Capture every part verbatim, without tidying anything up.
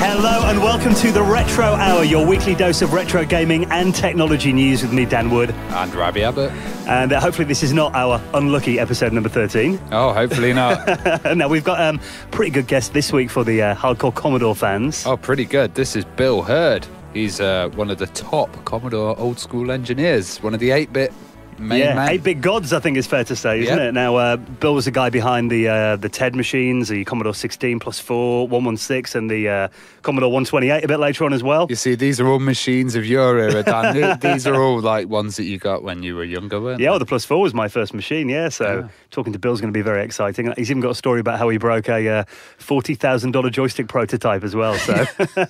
Hello and welcome to the Retro Hour, your weekly dose of retro gaming and technology news with me, Dan Wood. And Ravi Abbott. And uh, hopefully this is not our unlucky episode number thirteen. Oh, hopefully not. Now, we've got a um, pretty good guest this week for the uh, hardcore Commodore fans. Oh, pretty good. This is Bil Herd. He's uh, one of the top Commodore old school engineers, one of the eight-bit main yeah, men. eight-bit gods, I think is fair to say, isn't Yep. it? Now, uh, Bill was the guy behind the uh, the TED machines, the Commodore sixteen plus four, one sixteen, and the uh, Commodore one twenty-eight a bit later on as well. You see, these are all machines of your era, Dan. These are all like ones that you got when you were younger, weren't Yeah, they? well, the plus four was my first machine, yeah, so Yeah. talking to Bill's going to be very exciting. He's even got a story about how he broke a uh, forty thousand dollars joystick prototype as well, so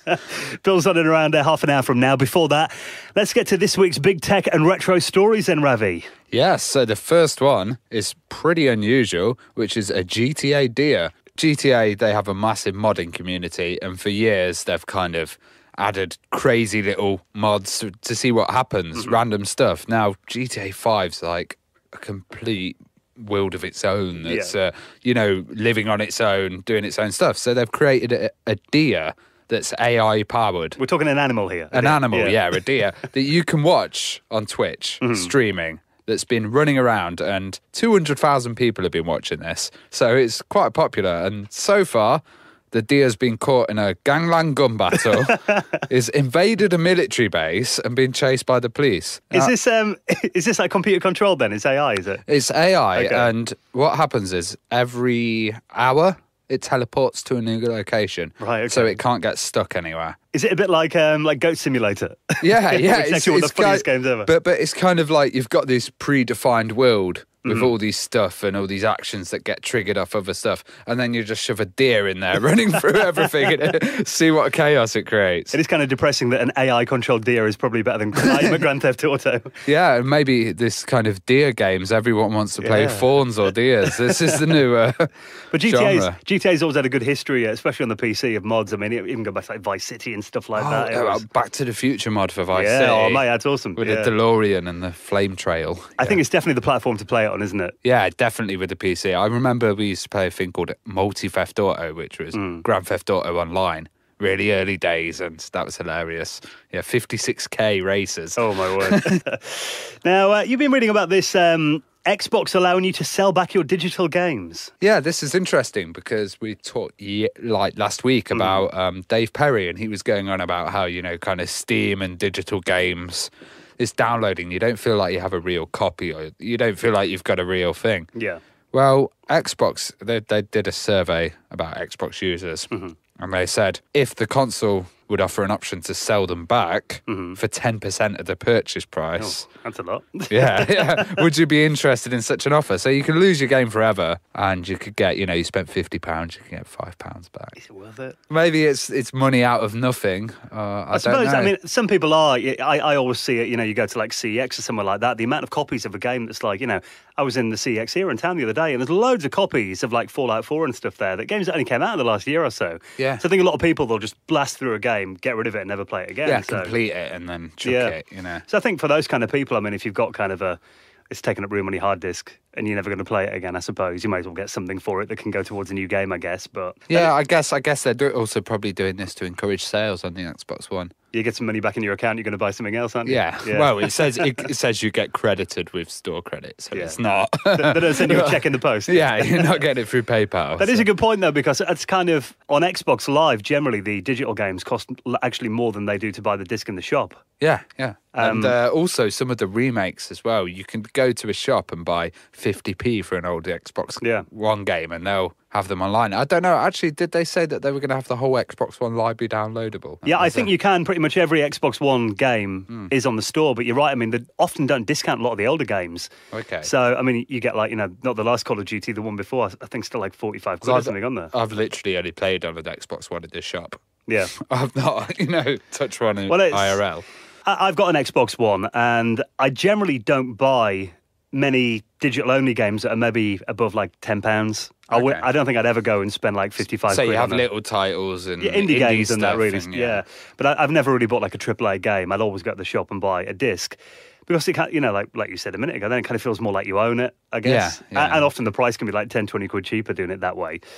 Bill's on in around uh, half an hour from now. Before that, let's get to this week's big tech and retro stories then, Ravi. Yes, so the first one is pretty unusual, which is a G T A Deer. G T A, they have a massive modding community, and for years they've kind of added crazy little mods to, to see what happens, mm-hmm. random stuff. Now, G T A five's like a complete world of its own that's, yeah. uh, you know, living on its own, doing its own stuff. So they've created a, a deer that's A I powered. We're talking an animal here. An animal, yeah. yeah, a deer that you can watch on Twitch, mm-hmm. streaming. That's been running around, and two hundred thousand people have been watching this. So it's quite popular. And so far, the deer's been caught in a gangland gun battle, is invaded a military base and been chased by the police. Is now, this um is this like computer controlled then? It's A I, is it? It's A I, okay. And what happens is every hour it teleports to a new location. Right, okay. So it can't get stuck anywhere. Is it a bit like um, like Goat Simulator? Yeah, yeah. It's actually one of the funniest kind, games ever. But but it's kind of like you've got this predefined world with mm-hmm. all these stuff and all these actions that get triggered off other stuff, and then you just shove a deer in there running through everything and see what chaos it creates. It is kind of depressing that an A I-controlled deer is probably better than I'm a Grand Theft Auto. Yeah, and maybe this kind of deer games, everyone wants to play yeah. fawns or deers. This is the new uh, But G T A's, genre. G T A's always had a good history, especially on the P C, of mods. I mean, even go back to like Vice City and stuff like oh, that. It uh, was... Back to the Future mod for Vice yeah, City. oh mate, that's awesome. With yeah. the DeLorean and the flame trail. I yeah. think it's definitely the platform to play it on, isn't it? Yeah, definitely with the P C. I remember we used to play a thing called Multi Theft Auto, which was mm. Grand Theft Auto Online. Really early days, and that was hilarious. Yeah, fifty-six K races. Oh, my word. Now, uh, you've been reading about this um, Xbox allowing you to sell back your digital games. Yeah, this is interesting because we talked ye- like last week about mm. um, Dave Perry, and he was going on about how, you know, kind of Steam and digital games is downloading. You don't feel like you have a real copy, or you don't feel like you've got a real thing. Yeah. Well, Xbox, they, they did a survey about Xbox users. Mm-hmm. And they said if the console would offer an option to sell them back mm-hmm. for ten percent of the purchase price. Oh, that's a lot. yeah, yeah. Would you be interested in such an offer? So you can lose your game forever, and you could get, you know, you spent fifty pounds, you can get five pounds back. Is it worth it? Maybe it's it's money out of nothing. Uh, I, I suppose, don't know. I mean, some people are. I, I always see it, you know, you go to like C X or somewhere like that, the amount of copies of a game that's like, you know, I was in the C X here in town the other day, and there's loads of copies of like Fallout four and stuff there, that games that only came out in the last year or so. Yeah. So I think a lot of people, they'll just blast through a game, get rid of it and never play it again. Yeah, so. complete it and then chuck yeah. it, you know. So I think for those kind of people, I mean, if you've got kind of a, it's taken up room on your hard disk and you're never going to play it again, I suppose, you might as well get something for it that can go towards a new game, I guess. But yeah, I guess I guess they're do- also probably doing this to encourage sales on the Xbox One. You get some money back in your account, you're going to buy something else, aren't you? Yeah. yeah. Well, it says it, it says you get credited with store credit, so yeah. it's not. They don't send you a check in the post. Yeah, you're not getting it through PayPal. That so. is a good point, though, because it's kind of, on Xbox Live, generally the digital games cost actually more than they do to buy the disc in the shop. Yeah, yeah. Um, and uh, also some of the remakes as well. You can go to a shop and buy fifty p for an old Xbox yeah. One game, and they'll have them online. I don't know. Actually, did they say that they were going to have the whole Xbox One library downloadable? Yeah, I Is think a... you can. Pretty much every Xbox One game mm. is on the store, but you're right. I mean, they often don't discount a lot of the older games. Okay. So, I mean, you get like, you know, not the last Call of Duty, the one before, I think still like forty-five quid or something on there. I've literally only played on an Xbox One at this shop. Yeah. I've not, you know, touched one in well, I R L. I've got an Xbox One, and I generally don't buy many digital-only games that are maybe above like ten pounds. I, w- Okay. I don't think I'd ever go and spend like fifty-five So quid you have on that. little titles and yeah, indie, indie games and that really, and, yeah. yeah. But I, I've never really bought like a triple A game. I'd always go to the shop and buy a disc. Because it can, you know, like like you said a minute ago, then it kind of feels more like you own it, I guess. Yeah, yeah. And, and often the price can be like ten, twenty quid cheaper doing it that way.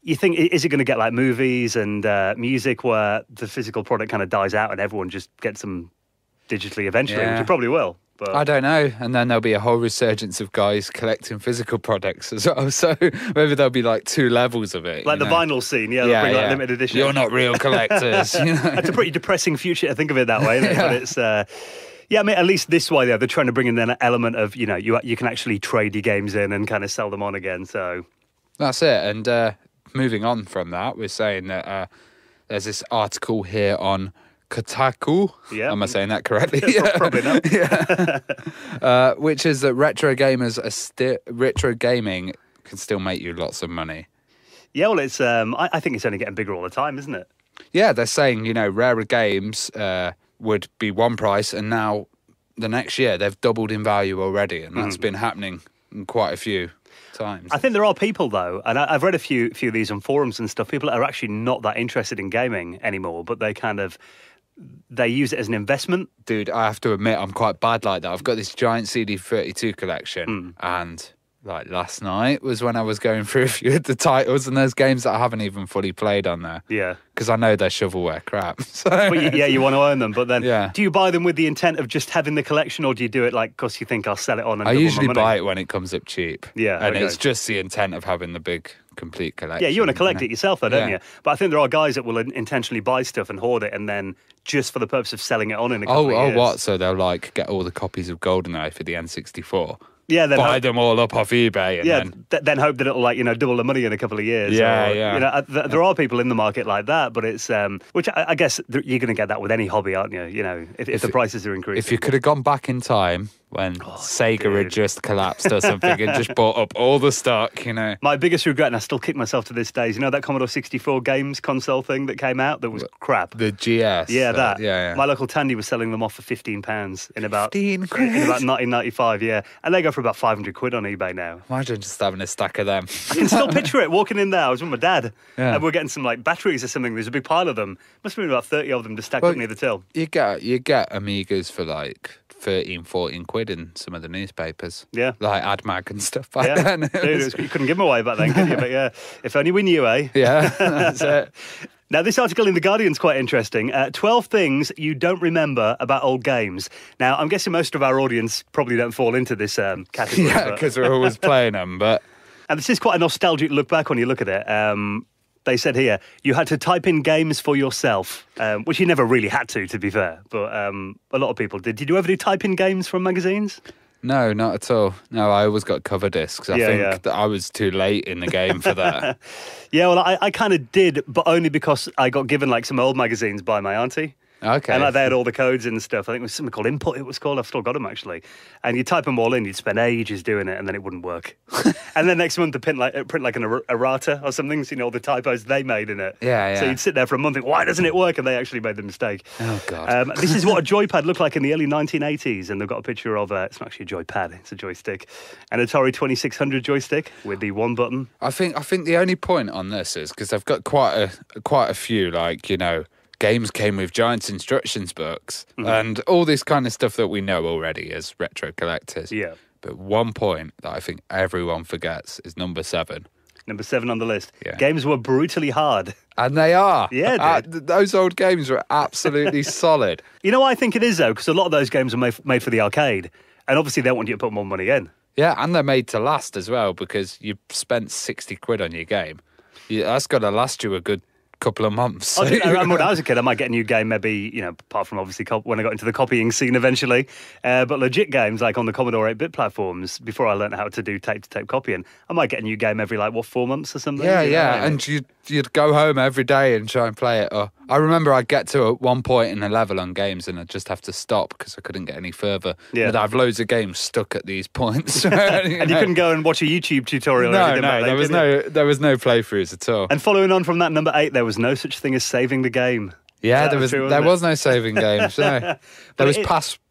you think, i- is it going to get like movies and uh, music where the physical product kind of dies out and everyone just gets them digitally eventually, Yeah. which it probably will. But I don't know. And then there'll be a whole resurgence of guys collecting physical products as well. So maybe there'll be like two levels of it. like you the know? vinyl scene, yeah, they'll Yeah, bring like yeah. limited edition. You're not real collectors. you know? It's a pretty depressing future to think of it that way, isn't it? Yeah. But it's, uh, yeah, I mean, at least this way, though, they're trying to bring in an element of, you know, you you can actually trade your games in and kind of sell them on again. So That's it. And uh, moving on from that, we're saying that uh, there's this article here on Kotaku. Yeah. Am I saying that correctly? probably not. yeah. uh, which is that retro gamers are still retro gaming can still make you lots of money. Yeah, well, it's um, I, I think it's only getting bigger all the time, isn't it? Yeah, they're saying, you know, rarer games uh, would be one price, and now the next year they've doubled in value already, and that's been happening in quite a few times. I think there are people, though, and I, I've read a few few of these on forums and stuff, people that are actually not that interested in gaming anymore, but they kind of, they use it as an investment. Dude, I have to admit, I'm quite bad like that. I've got this giant C D thirty-two collection, and like last night was when I was going through a few of the titles, and there's games that I haven't even fully played on there. Yeah. Because I know they're shovelware crap. So But you, yeah, you want to own them, but then Yeah. do you buy them with the intent of just having the collection, or do you do it like because you think I'll sell it on and I double usually my money? buy it when it comes up cheap. Yeah, And okay. it's just the intent of having the big, complete collection. Yeah, you want to collect know? it yourself, though, don't Yeah. you? But I think there are guys that will in- intentionally buy stuff and hoard it, and then just for the purpose of selling it on in a couple Oh, of oh, years. what? So they'll like get all the copies of GoldenEye for the N sixty-four, Yeah, then buy hope, them all up off eBay, and yeah, then th- then hope that it'll like you know double the money in a couple of years. Yeah, or, yeah. You know, uh, th- there are people in the market like that, but it's um, which I, I guess th- you're going to get that with any hobby, aren't you? You know, if, if, the it- prices are increasing. if you could have gone back in time when Sega had Oh, dude. just collapsed or something and just bought up all the stock, you know. My biggest regret, and I still kick myself to this day, is you know that Commodore sixty-four games console thing that came out that was crap. The G S. Yeah, uh, that. Yeah, yeah. My local Tandy was selling them off for fifteen pounds in about fifteen in quid. about nineteen ninety-five. Yeah, and they go for about five hundred quid on eBay now. Imagine just having a stack of them. I can still picture it walking in there. I was with my dad, Yeah. and we we're getting some like batteries or something. There's a big pile of them. Must have been about thirty of them just stacked Well, up near the till. You get you get Amigas for like thirteen, fourteen quid in some of the newspapers. Yeah. Like AdMag and stuff back Yeah, then. Dude, it was, you couldn't give them away back then, could you? But yeah, if only we knew, eh? yeah, that's it. Now, this article in The Guardian's quite interesting. Uh, twelve things you don't remember about old games. Now, I'm guessing most of our audience probably don't fall into this um, category. Yeah, but- because we're always playing them. But And this is quite a nostalgic look back when you look at it. Um, they said here, you had to type in games for yourself, um, which you never really had to, to be fair. But um, a lot of people did. Did you ever do type in games from magazines? no, not at all. No, I always got cover discs. I Yeah, think yeah. that I was too late in the game for that. Yeah, well, I, I kind of did, but only because I got given like some old magazines by my auntie. Okay. And like, they had all the codes and stuff. I think it was something called Input, it was called. I've still got them, actually. And you type them all in, you'd spend ages doing it, and then it wouldn't work. And then next month, they print like, print like an er- errata or something, so you know, all the typos they made in it. Yeah, So yeah. you'd sit there for a month and think, why doesn't it work? And they actually made the mistake. Oh, God. Um, this is what a joypad looked like in the early nineteen eighties, and they've got a picture of, uh, it's not actually a joypad, it's a joystick, an Atari twenty-six hundred joystick with the one button. I think I think the only point on this is because they've got quite a quite a few, like, you know, games came with giant instructions books Mm-hmm. and all this kind of stuff that we know already as retro collectors. Yeah. But one point that I think everyone forgets is number seven. Number seven on the list. Yeah. Games were brutally hard. And they are. Yeah, Uh, dude. th- those old games were absolutely solid. You know what I think it is, though? Because a lot of those games are made, made for the arcade. And obviously, they want you to put more money in. Yeah, and they're made to last as well because you spent sixty quid on your game. You, that's got to last you a good couple of months. I, did, I remember when I was a kid, I might get a new game, maybe, you know, apart from obviously cop- when I got into the copying scene eventually. Uh, but legit games like on the Commodore eight-bit platforms, before I learned how to do tape-to-tape copying, I might get a new game every, like, what, four months or something? Yeah, You know? yeah, and you'd, you'd go home every day and try and play it. Or I remember I'd get to at one point in a level on games and I'd just have to stop because I couldn't get any further. Yeah. But I have loads of games stuck at these points. And you couldn't go and watch a YouTube tutorial or No, anything no, like that, there was did you? no, there was no playthroughs at all. And following on from that, number eight, there was no such thing as saving the game. Yeah, That there was was true, wasn't there it? was no saving games. No. There was it- pass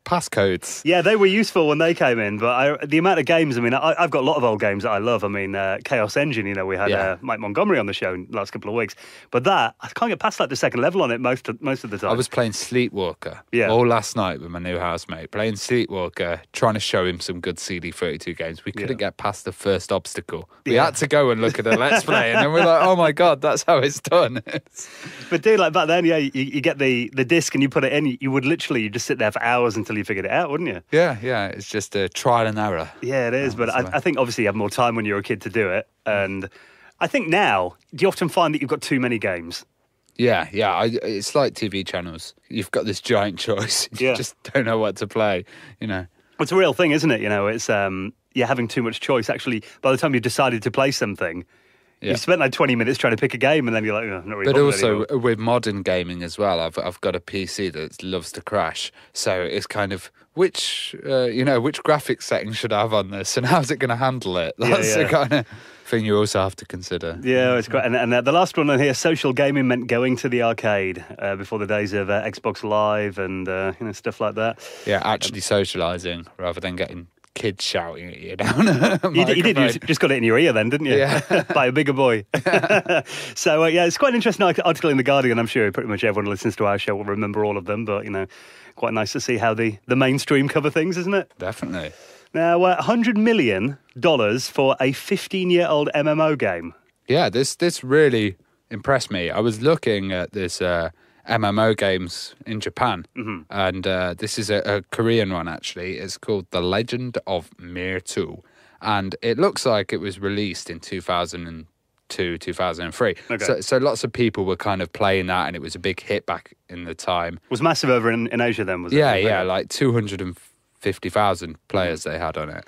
passcodes. Yeah, they were useful when they came in, but I, the amount of games, I mean, I, I've got a lot of old games that I love. I mean, uh, Chaos Engine, you know, we had Yeah. uh, Mike Montgomery on the show in the last couple of weeks. But that, I can't get past like the second level on it most of, most of the time. I was playing Sleepwalker Yeah. all last night with my new housemate, playing Sleepwalker, trying to show him some good C D thirty-two games. We couldn't Yeah. get past the first obstacle. We Yeah. had to go and look at a Let's Play, and then we're like, oh my God, that's how it's done. But dude, like back then, yeah, you, you get the, the disc and you put it in, you would literally you just sit there for hours until you figured it out, wouldn't you? yeah, yeah, it's just a trial and error. Yeah, it is. Oh, but that's I, right. I think obviously you have more time when you're a kid to do it. And I think now, do you often find that you've got too many games? Yeah, yeah, I, it's like T V channels. You've got this giant choice. You Yeah. just don't know what to play, you know. It's a real thing, isn't it? You know, it's um, you're having too much choice. Actually, by the time you've decided to play something, Yeah. you've spent like twenty minutes trying to pick a game, and then you're like, oh, not really But bothered also anymore. with modern gaming as well, I've I've got a P C that loves to crash. So it's kind of which uh, you know which graphics setting should I have on this, and how's it going to handle it? Yeah, That's the yeah. kind of thing you also have to consider. Yeah, it's great. And, and uh, the last one on here, social gaming meant going to the arcade uh, before the days of uh, Xbox Live and uh, you know stuff like that. Yeah, actually socialising rather than getting kids shouting at you down. a You did, you did. You microphone. just got it in your ear then, didn't you? Yeah. By a bigger boy. So, uh, yeah, it's quite an interesting artic- article in The Guardian. I'm sure pretty much everyone who listens to our show will remember all of them. But, you know, quite nice to see how the, the mainstream cover things, isn't it? Definitely. Now, uh, one hundred million dollars for a fifteen-year-old M M O game. Yeah, this this really impressed me. I was looking at this uh, M M O games in Japan, Mm-hmm. and uh, this is a, a Korean one actually. It's called The Legend of Mir two, and it looks like it was released in two thousand two, two thousand three. Okay. So, so lots of people were kind of playing that, and it was a big hit back in the time. Was massive over in, in Asia then, was it? Yeah, yeah, like two hundred fifty thousand players they had on it.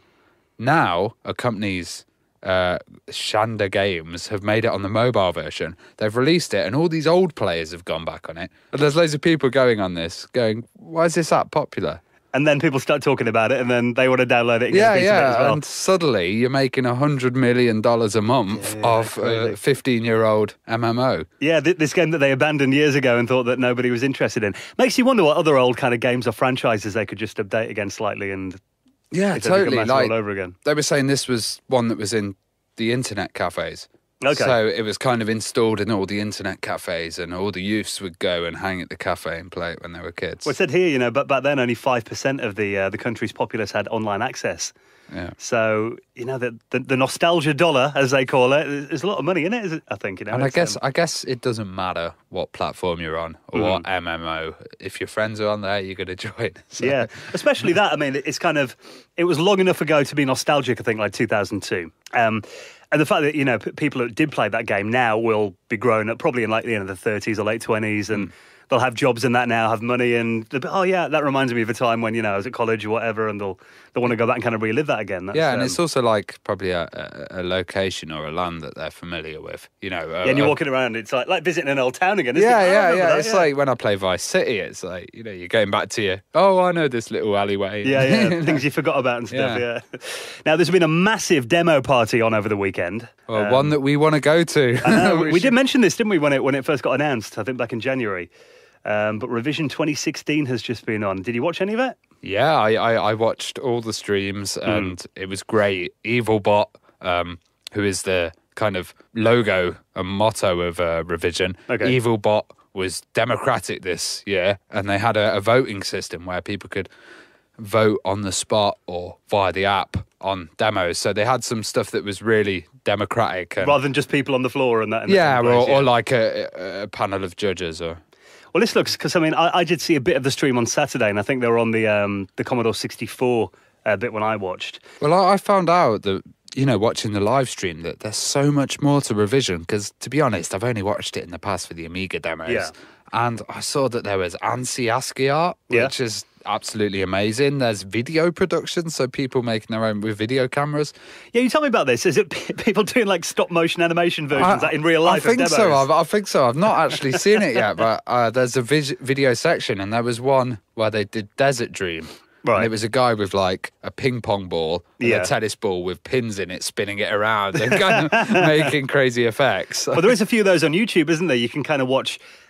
Now, a company's uh, Shanda Games have made it on the mobile version. They've released it, and all these old players have gone back on it. And there's loads of people going on this, going, why is this that popular? And then people start talking about it, and then they want to download it and Yeah, get a piece of it as yeah, well. and suddenly you're making a hundred million dollars a month Yeah, yeah, of crazy. a fifteen-year-old M M O. Yeah, th- this game that they abandoned years ago and thought that nobody was interested in. Makes you wonder what other old kind of games or franchises they could just update again slightly and Yeah, if they become totally. massive Like all over again. they were saying, this was one that was in the internet cafes. Okay. So it was kind of installed in all the internet cafes, and all the youths would go and hang at the cafe and play it when they were kids. Well, it said here, you know, but back then only five percent of the uh, the country's populace had online access. Yeah. So, you know, the, the the nostalgia dollar, as they call it, there's a lot of money in it, is it? I think, you know. And I It's, guess um, I guess it doesn't matter what platform you're on or Mm. what M M O. If your friends are on there, you're going to join. So- yeah, especially that. I mean, it's kind of, it was long enough ago to be nostalgic, I think, like two thousand two. Um, and the fact that, you know, p- people that did play that game now will be grown up probably in like the end of the thirties or late twenties, and Mm. they'll have jobs in that now, have money, and they'll be, oh, yeah, that reminds me of a time when, you know, I was at college or whatever, and they'll, they'll want to go back and kind of relive that again. That's, Yeah, and um, it's also like probably a, a, a location or a land that they're familiar with. You know, yeah, and you're walking around, it's like like visiting an old town again, isn't Yeah, it? I yeah, remember yeah. that, It's like when I play Vice City, it's like, you know, you're going back to your, oh, I know this little alleyway. Yeah, yeah, things you forgot about and stuff, yeah. Yeah. Now, there's been a massive demo party on over the weekend. Well, Um, one that we want to go to. I know, we, we should- did mention this, didn't we, when it when it first got announced, I think back in January. Um, but Revision twenty sixteen has just been on. Did you watch any of it? Yeah, I, I, I watched all the streams Hmm. and it was great. Evilbot, um, who is the kind of logo and motto of uh, Revision, Okay. Evilbot was democratic this year, and they had a, a voting system where people could vote on the spot or via the app on demos. So they had some stuff that was really democratic. And, Rather than just people on the floor and that. And yeah, that or, place, yeah. or like a, a panel of judges or... Well, this looks, because I mean, I, I did see a bit of the stream on Saturday, and I think they were on the um, the Commodore sixty-four uh, bit when I watched. Well, I, I found out that, you know, watching the live stream, that there's so much more to Revision, because, to be honest, I've only watched it in the past for the Amiga demos. Yeah. And I saw that there was ANSI ASCII art, Yeah. which is absolutely amazing. There's video production, so people making their own with video cameras. Yeah, you tell me about this. Is it p- people doing like stop motion animation versions like in real life? I think of demos? so. I've, I think so. I've not actually seen it yet, but uh, there's a vis- video section, and there was one where they did Desert Dream. Right. And it was a guy with like a ping pong ball and Yeah. a tennis ball with pins in it, spinning it around and kind of making crazy effects. Well, there is a few of those on YouTube, isn't there? You can kind of watch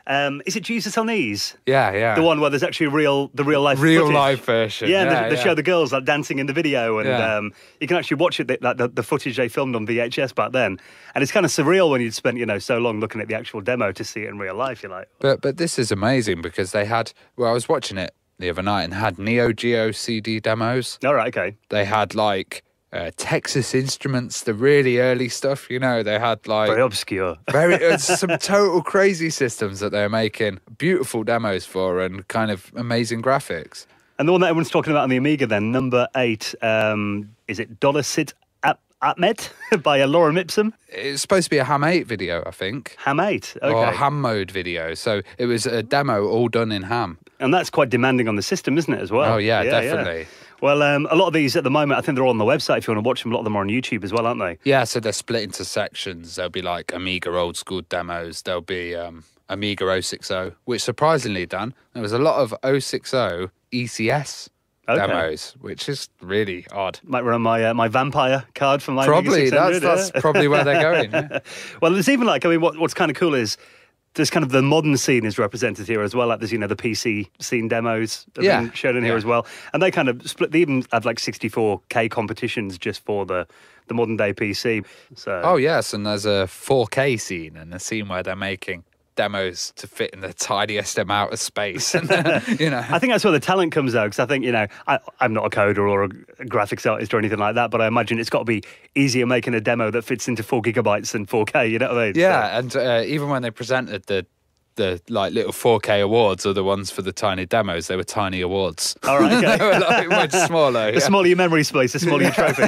Um, is it Jesus on Ease? Yeah, yeah. The one where there's actually real, the real life Real footage. life version. Yeah, Yeah, they, they yeah. show the girls like dancing in the video, and Yeah. um, you can actually watch it, the, like, the, the footage they filmed on V H S back then. And it's kind of surreal when you'd spent, you know, so long looking at the actual demo to see it in real life. You're like, But but this is amazing because they had. Well, I was watching it the other night and had Neo Geo C D demos. all right, okay. They had like uh, Texas Instruments, the really early stuff. You know, they had like Very obscure. very it's some total crazy systems that they're making beautiful demos for and kind of amazing graphics. And the one that everyone's talking about on the Amiga then, number eight, um, is it Dollar Sit Atmet by uh, Laura Mipsum? It's supposed to be a Ham eight video, I think. Ham eight, okay. Or a Ham mode video. So it was a demo all done in Ham. And that's quite demanding on the system, isn't it, as well? Oh, yeah, definitely. Well, um, a lot of these at the moment, I think they're all on the website if you want to watch them. A lot of them are on YouTube as well, aren't they? Yeah, so they're split into sections. There'll be like Amiga old school demos. There'll be um, Amiga oh sixty, which surprisingly, Dan, there was a lot of oh sixty E C S Okay. demos, which is really odd. Might run my uh, my vampire card from my Probably, Amiga that's, six hundred, that's yeah. probably where they're going. Yeah. Well, there's even like, I mean, what, what's kind of cool is there's kind of the modern scene is represented here as well. Like there's, you know, the P C scene demos have Yeah. been shown in here Yeah. as well. And they kind of split, they even have like sixty-four K competitions just for the, the modern day P C. So, Oh, yes, and there's a four K scene and a scene where they're making demos to fit in the tiniest amount of space. And, uh, you know, I think that's where the talent comes out, because I think, you know, I, I'm not a coder or a graphics artist or anything like that, but I imagine it's got to be easier making a demo that fits into four gigabytes than four K, you know what I mean? yeah, and uh, even when they presented the the like little four K awards or the ones for the tiny demos, they were tiny awards. So, all right, okay. They were like much smaller. The yeah. smaller your memory space, the smaller your trophy,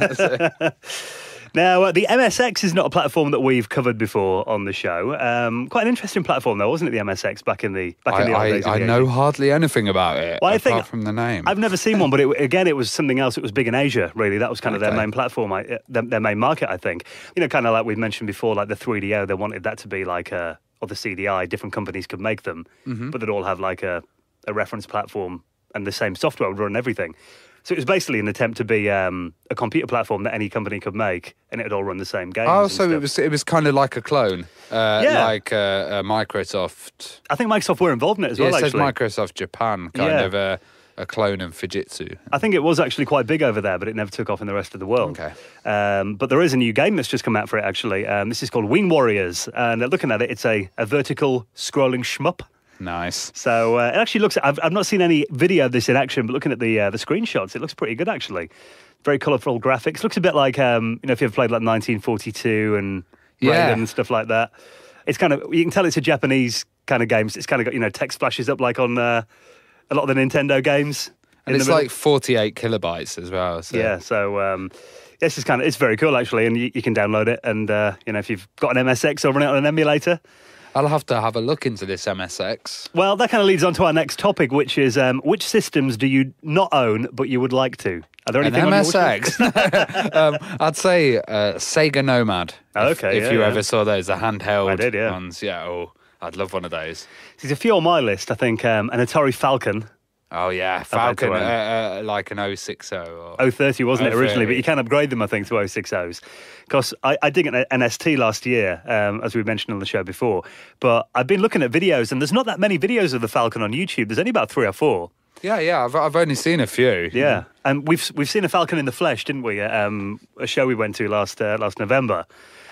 yeah. Now, uh, the M S X is not a platform that we've covered before on the show. Um, quite an interesting platform, though, wasn't it? The M S X back in the back I, in the old I, days. of I the know eighties. hardly anything about it Well, I apart think- from the name. I've never seen one, but it, again, it was something else. It was big in Asia, really. That was kind of their Okay. main platform, I, uh, their, their main market, I think. You know, kind of like we've mentioned before, like the three D O, they wanted that to be like a, or the C D I, different companies could make them, Mm-hmm. but they'd all have like a, a reference platform and the same software would run everything. So it was basically an attempt to be um, a computer platform that any company could make, and it'd all run the same games. Oh, and so it stuff. was it was kind of like a clone, uh, Yeah. like uh, uh, Microsoft. I think Microsoft were involved in it as Yeah, well, it says actually. Microsoft Japan, kind Yeah. of a, a clone of Fujitsu. I think it was actually quite big over there, but it never took off in the rest of the world. Okay. Um, but there is a new game that's just come out for it, actually. Um, this is called Wing Warriors, and uh, looking at it, it's a, a vertical scrolling shmup. Nice. So uh, it actually looks. I've, I've not seen any video of this in action, but looking at the uh, the screenshots, it looks pretty good actually. Very colourful graphics. Looks a bit like um, you know, if you've played like nineteen forty-two and Yeah. Raiden and stuff like that. It's kind of, you can tell it's a Japanese kind of games. It's kind of got, you know, text flashes up like on uh, a lot of the Nintendo games. And in it's the middle. like forty-eight kilobytes as well. So. Yeah, so um, this is kind of, it's very cool actually, and you, you can download it, and uh, you know, if you've got an M S X or run it on an emulator. I'll have to have a look into this M S X. Well, that kind of leads on to our next topic, which is um, which systems do you not own but you would like to? Are there An anything on M your S wish list? X. um, I'd say uh, Sega Nomad. Oh, if- okay, If, yeah, you yeah. ever saw those, the handheld I did, yeah. ones. Yeah, oh, I'd love one of those. There's a few on my list. I think um, an Atari Falcon. Oh, yeah. had to Falcon, uh, own. uh, like an oh sixty. Or... oh thirty, wasn't it, originally? But oh thirty. you can upgrade them, I think, to oh sixties. Because I, I did get an S T last year, um, as we mentioned on the show before. But I've been looking at videos, and there's not that many videos of the Falcon on YouTube. There's only about three or four. Yeah, yeah. I've, I've only seen a few. Yeah, and we've we've seen a Falcon in the flesh, didn't we? At, um, a show we went to last uh, last November.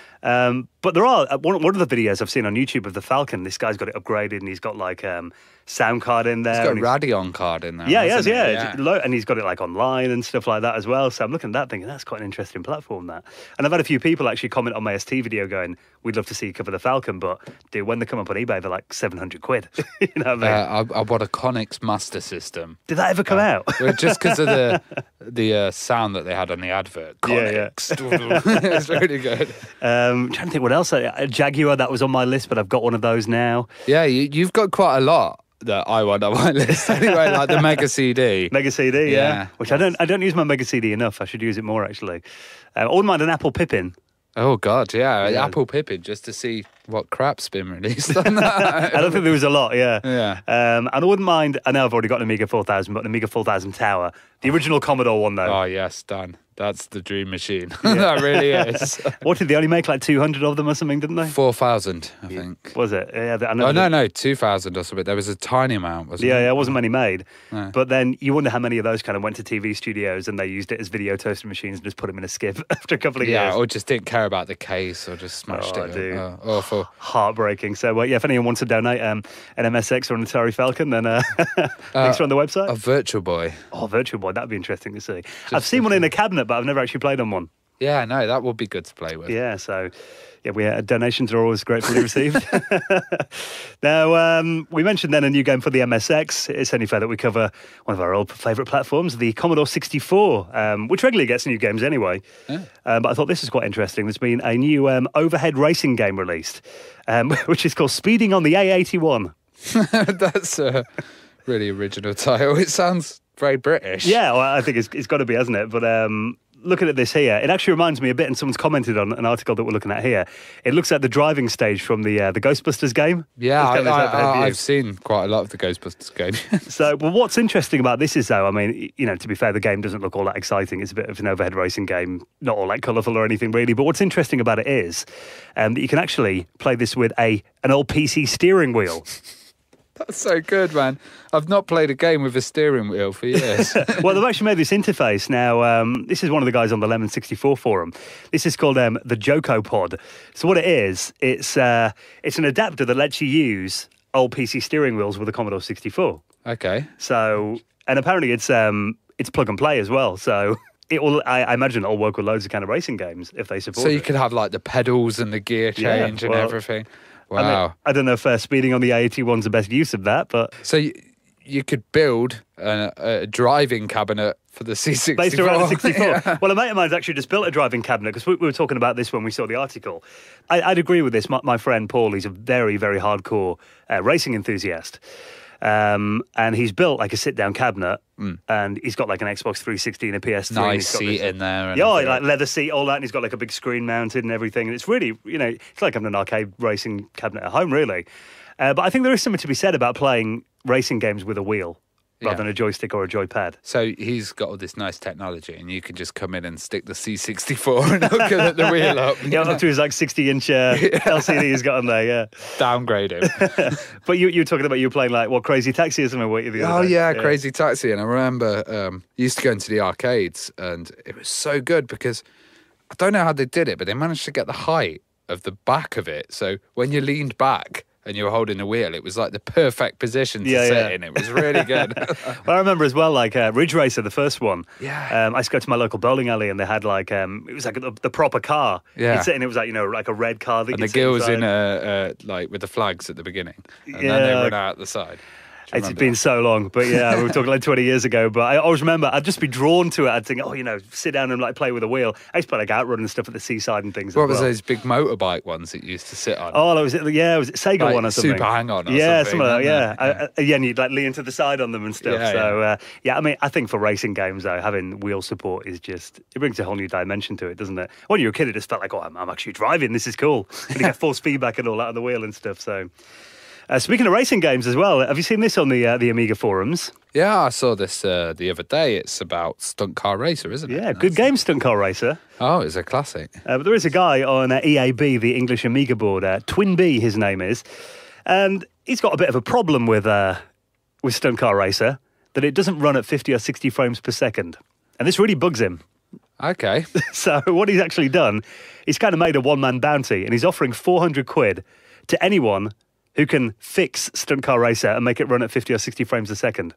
Um, but there are uh, one, one of the videos I've seen on YouTube of the Falcon. This guy's got it upgraded, and he's got like um, sound card in there. It's got and a Radeon card in there. Yeah, he has, hasn't it? yeah. It's lo- And he's got it like online and stuff like that as well. So I'm looking at that thinking, that's quite an interesting platform, that. And I've had a few people actually comment on my S T video going, we'd love to see you cover the Falcon, but dude, when they come up on eBay, they're like seven hundred quid. You know what I mean? Uh, I, I bought a Conix Master System. Did that ever come out? Well, just because of the the uh, sound that they had on the advert. Yeah, yeah. Conix. It's really good. Um, trying to think what else. A Jaguar, that was on my list, but I've got one of those now. Yeah, you, you've got quite a lot that I want on my list. Anyway, like the Mega C D. Mega C D, yeah. Yeah. Which I don't I don't use my Mega C D enough. I should use it more, actually. Uh, I wouldn't mind an Apple Pippin. Oh, God, yeah. Yeah. Apple Pippin, just to see what crap's been released on that. I don't think there was a lot, yeah. Yeah. Um, and I wouldn't mind, I know I've already got an Amiga four thousand, but an Amiga four thousand Tower. The original Commodore one, though. Oh, yes, done. That's the dream machine. That really is. What did they only make like two hundred of them or something, didn't they? four thousand, I think. Was it? Yeah, I know Oh, no, that- no, two thousand or something. There was a tiny amount, wasn't Yeah, there? yeah, it wasn't many made. No. But then you wonder how many of those kind of went to T V studios and they used it as video toaster machines and just put them in a skip after a couple of Yeah, years. or just didn't care about the case or just smashed Oh, it. dude. Oh, awful. Heartbreaking. So, well, yeah, if anyone wants to donate um, an M S X or an Atari Falcon, then uh, links are on the website. A Virtual Boy. Oh, Virtual Boy, that'd be interesting to see. I've seen one in a cabinet, but I've never actually played on one. Yeah, no, that would be good to play with. Yeah, so yeah, we uh, donations are always gratefully received. Now, um, we mentioned then a new game for the M S X. It's only fair that we cover one of our old favourite platforms, the Commodore sixty-four, um, which regularly gets new games anyway. Yeah. Um, but I thought this was quite interesting. There's been a new um, overhead racing game released, um, which is called Speeding on the A eighty-one. That's a really original title. It sounds very British. Yeah, well, I think it's, it's got to be, hasn't it? But um, looking at this here, it actually reminds me a bit, and someone's commented on an article that we're looking at here. It looks like the driving stage from the uh, the Ghostbusters game. Yeah, It's I, got this I, overhead I, view. I've seen quite a lot of the Ghostbusters game. So, well, what's interesting about this is, though, I mean, you know, to be fair, the game doesn't look all that exciting. It's a bit of an overhead racing game, not all that colourful or anything, really. But what's interesting about it is um, that you can actually play this with a an old P C steering wheel. That's so good, man. I've not played a game with a steering wheel for years. Well, they've actually made this interface. Now, um, this is one of the guys on the Lemon sixty-four forum. This is called um, the Joko Pod. So what it is, it's uh, it's an adapter that lets you use old P C steering wheels with a Commodore sixty-four. Okay. So, and apparently it's um, it's plug and play as well. So it will, I, I imagine it'll work with loads of kind of racing games if they support So you it. could have like the pedals and the gear Yeah, change and well, everything. I, mean, Wow. I don't know if uh, speeding on the A eighty-one's the best use of that, but So you, you could build a, a driving cabinet for the C sixty-four. based around the sixty-four. Yeah. Well, a mate of mine's actually just built a driving cabinet because we, we were talking about this when we saw the article. I, I'd agree with this. My, my friend Paul, he's a very, very hardcore uh, racing enthusiast. Um, and he's built like a sit-down cabinet, Mm. and he's got like an Xbox three sixty and a P S three. and Nice he's got seat this- in there. And Yeah, everything. like leather seat, all that, and he's got like a big screen mounted and everything. And it's really, you know, it's like having an arcade racing cabinet at home, really. Uh, but I think there is something to be said about playing racing games with a wheel rather Yeah. than a joystick or a joypad. So he's got all this nice technology, and you can just come in and stick the C sixty-four and hook it at the wheel up. Yeah, up to his like sixty inch uh, L C D he's got on there, yeah. Downgrade him. But you, you were talking about you were playing like, what, Crazy Taxi or something, weren't you, the Oh other day? yeah, Crazy Taxi. And I remember um, used to go into the arcades, and it was so good because I don't know how they did it, but they managed to get the height of the back of it. So when you leaned back and you were holding the wheel, it was like the perfect position to Yeah, sit yeah. in. It was really good. Well, I remember as well, like uh, Ridge Racer, the first one. Yeah. Um, I used to go to my local bowling alley and they had like, um, it was like the, the proper car. Yeah. You'd sit in, it was like, you know, like a red car. That And you'd the sit girls inside. in uh, uh, like with the flags at the beginning, and then they Yeah. run out the side. Do you It's remember been that? so long, but yeah, we were talking like twenty years ago. But I always remember I'd just be drawn to it. I'd think, oh, you know, sit down and like play with a wheel. I used to play like outrun and stuff at the seaside and things. What as was well. those big motorbike ones that you used to sit on? Oh, was it? Yeah, was it Sega Like one or something? Super Hang-On or yeah, something, like that. Yeah, wasn't it? I, I, yeah, and you'd like lean to the side on them and stuff. Yeah, so uh, yeah, I mean, I think for racing games though, having wheel support is just it brings a whole new dimension to it, doesn't it? When you were a kid, it just felt like, oh, I'm, I'm actually driving. This is cool. And you get force feedback and all that on the wheel and stuff. So. Uh, speaking of racing games as well, have you seen this on the uh, the Amiga forums? Yeah, I saw this uh, the other day. It's about Stunt Car Racer, isn't it? Yeah, good game, Stunt Car Racer. Oh, it's a classic. Uh, but there is a guy on uh, E A B, the English Amiga board, uh, Twin B, his name is, and he's got a bit of a problem with uh, with Stunt Car Racer, that it doesn't run at fifty or sixty frames per second, and this really bugs him. Okay. So what he's actually done, he's kind of made a one-man bounty, and he's offering four hundred quid to anyone who can fix Stunt Car Racer and make it run at fifty or sixty frames a second.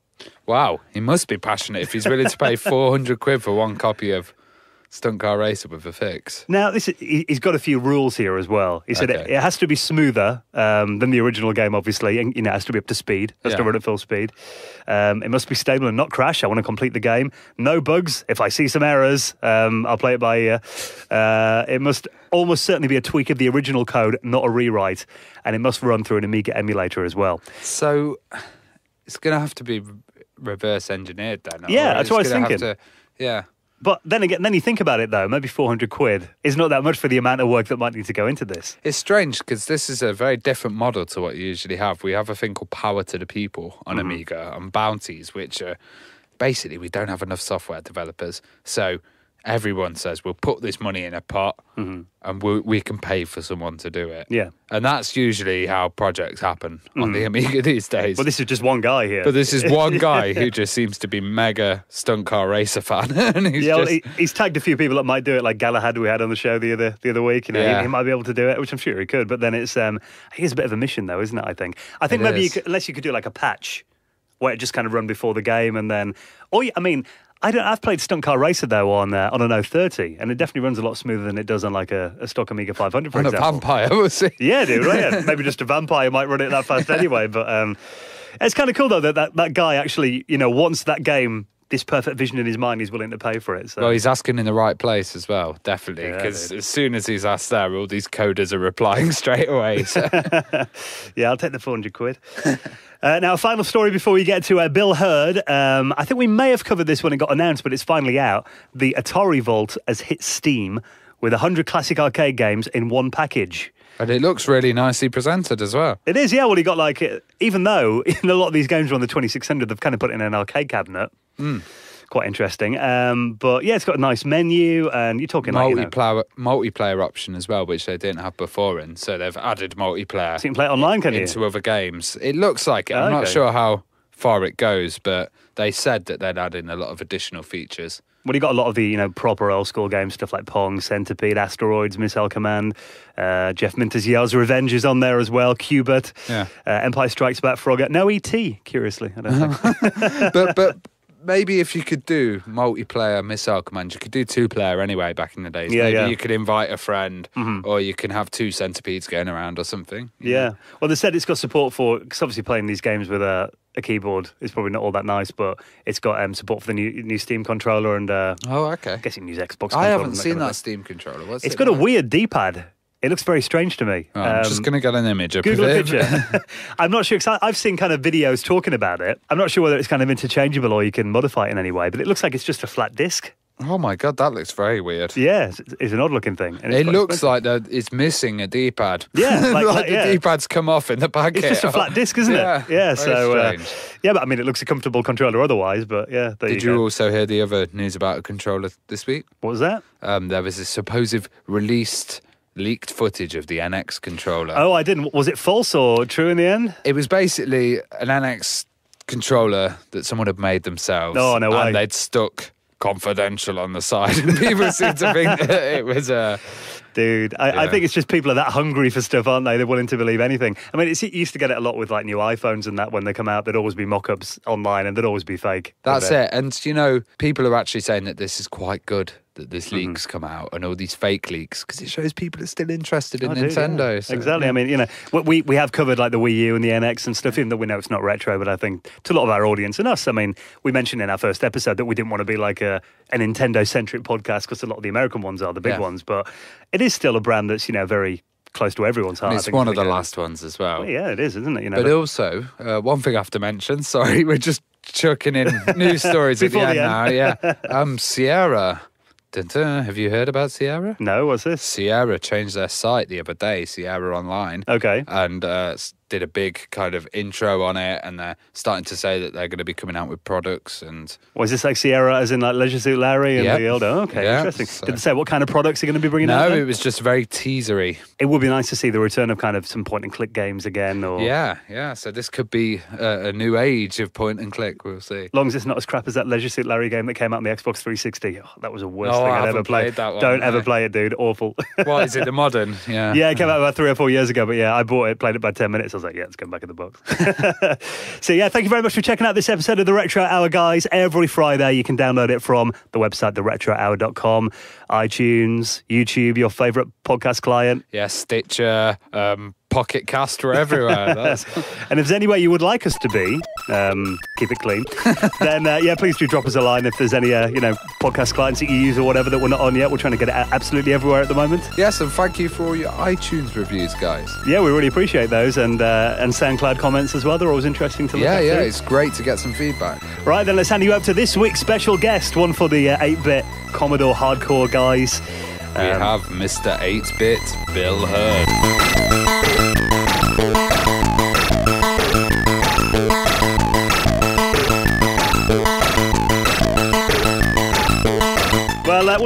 Wow, he must be passionate if he's willing to pay four hundred quid for one copy of Stunt Car Racer with a fix. Now, this is, he- he's got a few rules here as well. He said it, Okay. it has to be smoother um, than the original game, obviously, and you know, it has to be up to speed. It has to Yeah. run at full speed. Um, it must be stable and not crash. I want to complete the game. No bugs. If I see some errors, um, I'll play it by ear. Uh, it must almost certainly be a tweak of the original code, not a rewrite, and it must run through an Amiga emulator as well. So it's going to have to be re- reverse engineered then. Yeah, or that's it's what I was gonna have thinking. to- yeah. But then again, then you think about it though, maybe four hundred quid is not that much for the amount of work that might need to go into this. It's strange because this is a very different model to what you usually have. We have a thing called Power to the People on Amiga and bounties, which are basically we don't have enough software developers. So everyone says, we'll put this money in a pot mm-hmm. and we, we can pay for someone to do it. Yeah. And that's usually how projects happen on mm-hmm. the Amiga these days. Well, this is just one guy here. But this is one guy who just seems to be mega stunt car racer fan. and he's yeah, just... well, he, he's tagged a few people that might do it, like Galahad, who we had on the show the other the other week. You know, yeah. he, he might be able to do it, which I'm sure he could. But then it's um, it's a bit of a mission, though, isn't it? I think. I think it maybe you is. could, unless you could do like a patch where it just kind of run before the game, and then, or I mean. I don't. I've played Stunt Car Racer though on uh, on an oh thirty, and it definitely runs a lot smoother than it does on like a, a stock Amiga five hundred, for on example. a vampire, we'll see. Yeah, dude. Right, yeah. Maybe just a vampire might run it that fast anyway. But um, it's kind of cool though that, that that guy actually, you know, wants that game, this perfect vision in his mind, he's willing to pay for it. So. Well, he's asking in the right place as well, definitely, Yeah, because dude. as soon as he's asked there, all these coders are replying straight away. So. Yeah, I'll take the four hundred quid. Uh, now, a final story before we get to uh, Bil Herd. Um, I think we may have covered this when it got announced, but it's finally out. The Atari Vault has hit Steam with one hundred classic arcade games in one package. And it looks really nicely presented as well. It is, yeah. Well, you got like, uh, even though in a lot of these games are on the twenty-six hundred, they've kind of put it in an arcade cabinet. Mm. Quite interesting. Um, but yeah, it's got a nice menu, and you're talking like, you know, Multiplayer, multiplayer option as well, which they didn't have before, and so they've added multiplayer so you can play it online, can you? into other games. It looks like it. I'm Oh, not okay. sure how far it goes, but they said that they'd add in a lot of additional features. Well, you got a lot of the, you know, proper old school games, stuff like Pong, Centipede, Asteroids, Missile Command, uh, Jeff Minter's Yell's Revenge is on there as well, Cubert, Yeah. uh, Empire Strikes Back, Frogger. No E T, curiously, I don't think. but but maybe if you could do multiplayer Missile Command, you could do two player anyway back in the days. Yeah, maybe yeah. you could invite a friend, Mm-hmm. or you can have two centipedes going around or something. you Yeah. know. Well, they said it's got support for, because obviously playing these games with a, a keyboard is probably not all that nice, but it's got um, support for the new new Steam controller, and uh, Oh, okay. I guess you can use Xbox I controller haven't and seen kind of that thing. Steam controller. What's It's it got a like? weird D-pad. It looks very strange to me. Oh, I'm just Um, going to get an image up Google of a it. picture. I'm not sure, because I've seen kind of videos talking about it. I'm not sure whether it's kind of interchangeable or you can modify it in any way, but it looks like it's just a flat disc. Oh my god, that looks very weird. Yeah, it's, it's an odd looking thing. and it's It quite looks expensive. like that it's missing a D-pad. Yeah, like- like, like- the yeah. D-pad's come off in the packet. It's just a flat disc, isn't Yeah, it? Yeah, very so, uh, strange. yeah, but I mean, it looks a comfortable controller otherwise, but yeah, there Did you you go. also hear the other news about a controller this week? What was that? Um, there was a supposed released leaked footage of the N X controller. Oh, I didn't. Was it false or true in the end? It was basically an N X controller that someone had made themselves. Oh, no way. And they'd stuck confidential on the side. And people seem to think that it was a... Dude, I, I Yeah. think it's just people are that hungry for stuff, aren't they? They're willing to believe anything. I mean, it's, you used to get it a lot with like new iPhones and that when they come out, there'd always be mock-ups online and they'd always be fake. That's But, uh, it. And, you know, people are actually saying that this is quite good that this Mm-hmm. leaks come out and all these fake leaks because it shows people are still interested in Oh, dude, Nintendo. yeah. So, exactly. yeah. I mean, you know, what we we have covered like the Wii U and the N X and stuff, even though we know it's not retro. But I think to a lot of our audience and us, I mean, we mentioned in our first episode that we didn't want to be like a, a Nintendo-centric podcast because a lot of the American ones are the big Yeah. ones. But it is still a brand that's, you know, very close to everyone's heart. And I it's think, one as of the we go. last ones as well. Well, yeah, it is, isn't it? You know, But but- also, uh, one thing I have to mention, sorry, we're just chucking in news stories at the Before end, the now. Yeah. Um, Sierra. Dun-dun. Have you heard about Sierra? no, what's this? Sierra changed their site the other day, Sierra Online. Okay. And uh, s- did a big kind of intro on it, and they're starting to say that they're going to be coming out with products. And Was this like Sierra as in like Leisure Suit Larry and Yep. the old? Oh, okay, Yeah, interesting. so- Did they say what kind of products they're going to be bringing out? no, then? it was just very teasery. It would be nice to see the return of kind of some point and click games again, or Yeah, yeah. So this could be a, a new age of point and click. We'll see. as long as it's not as crap as that Leisure Suit Larry game that came out on the Xbox three sixty. Oh, that was the worst Oh, thing I I'd ever haven't played. played that one, Don't ever no. play it, dude. Awful. What is it? The modern? Yeah. Yeah, it came out about three or four years ago, but yeah, I bought it, played it by ten minutes. I was like, yeah, it's going back in the box. So yeah, thank you very much for checking out this episode of the Retro Hour, guys. Every Friday, you can download it from the website, the retro hour dot com, iTunes, YouTube, your favourite podcast client. Yeah, Stitcher, um, Pocket Cast, we're everywhere. That's... And if there's any way you would like us to be, um, keep it clean, then uh, yeah, please do drop us a line if there's any, uh, you know, podcast clients that you use or whatever that we're not on yet. We're trying to get it a- absolutely everywhere at the moment. Yes, and thank you for all your iTunes reviews, guys. Yeah, we really appreciate those, and uh, and SoundCloud comments as well. They're always interesting to look Yeah, at. yeah, too. it's great to get some feedback. Right, then let's hand you up to this week's special guest, one for the uh, eight-bit Commodore hardcore guys. We Um, have Mister eight-bit Bil Herd. Well, uh, we'll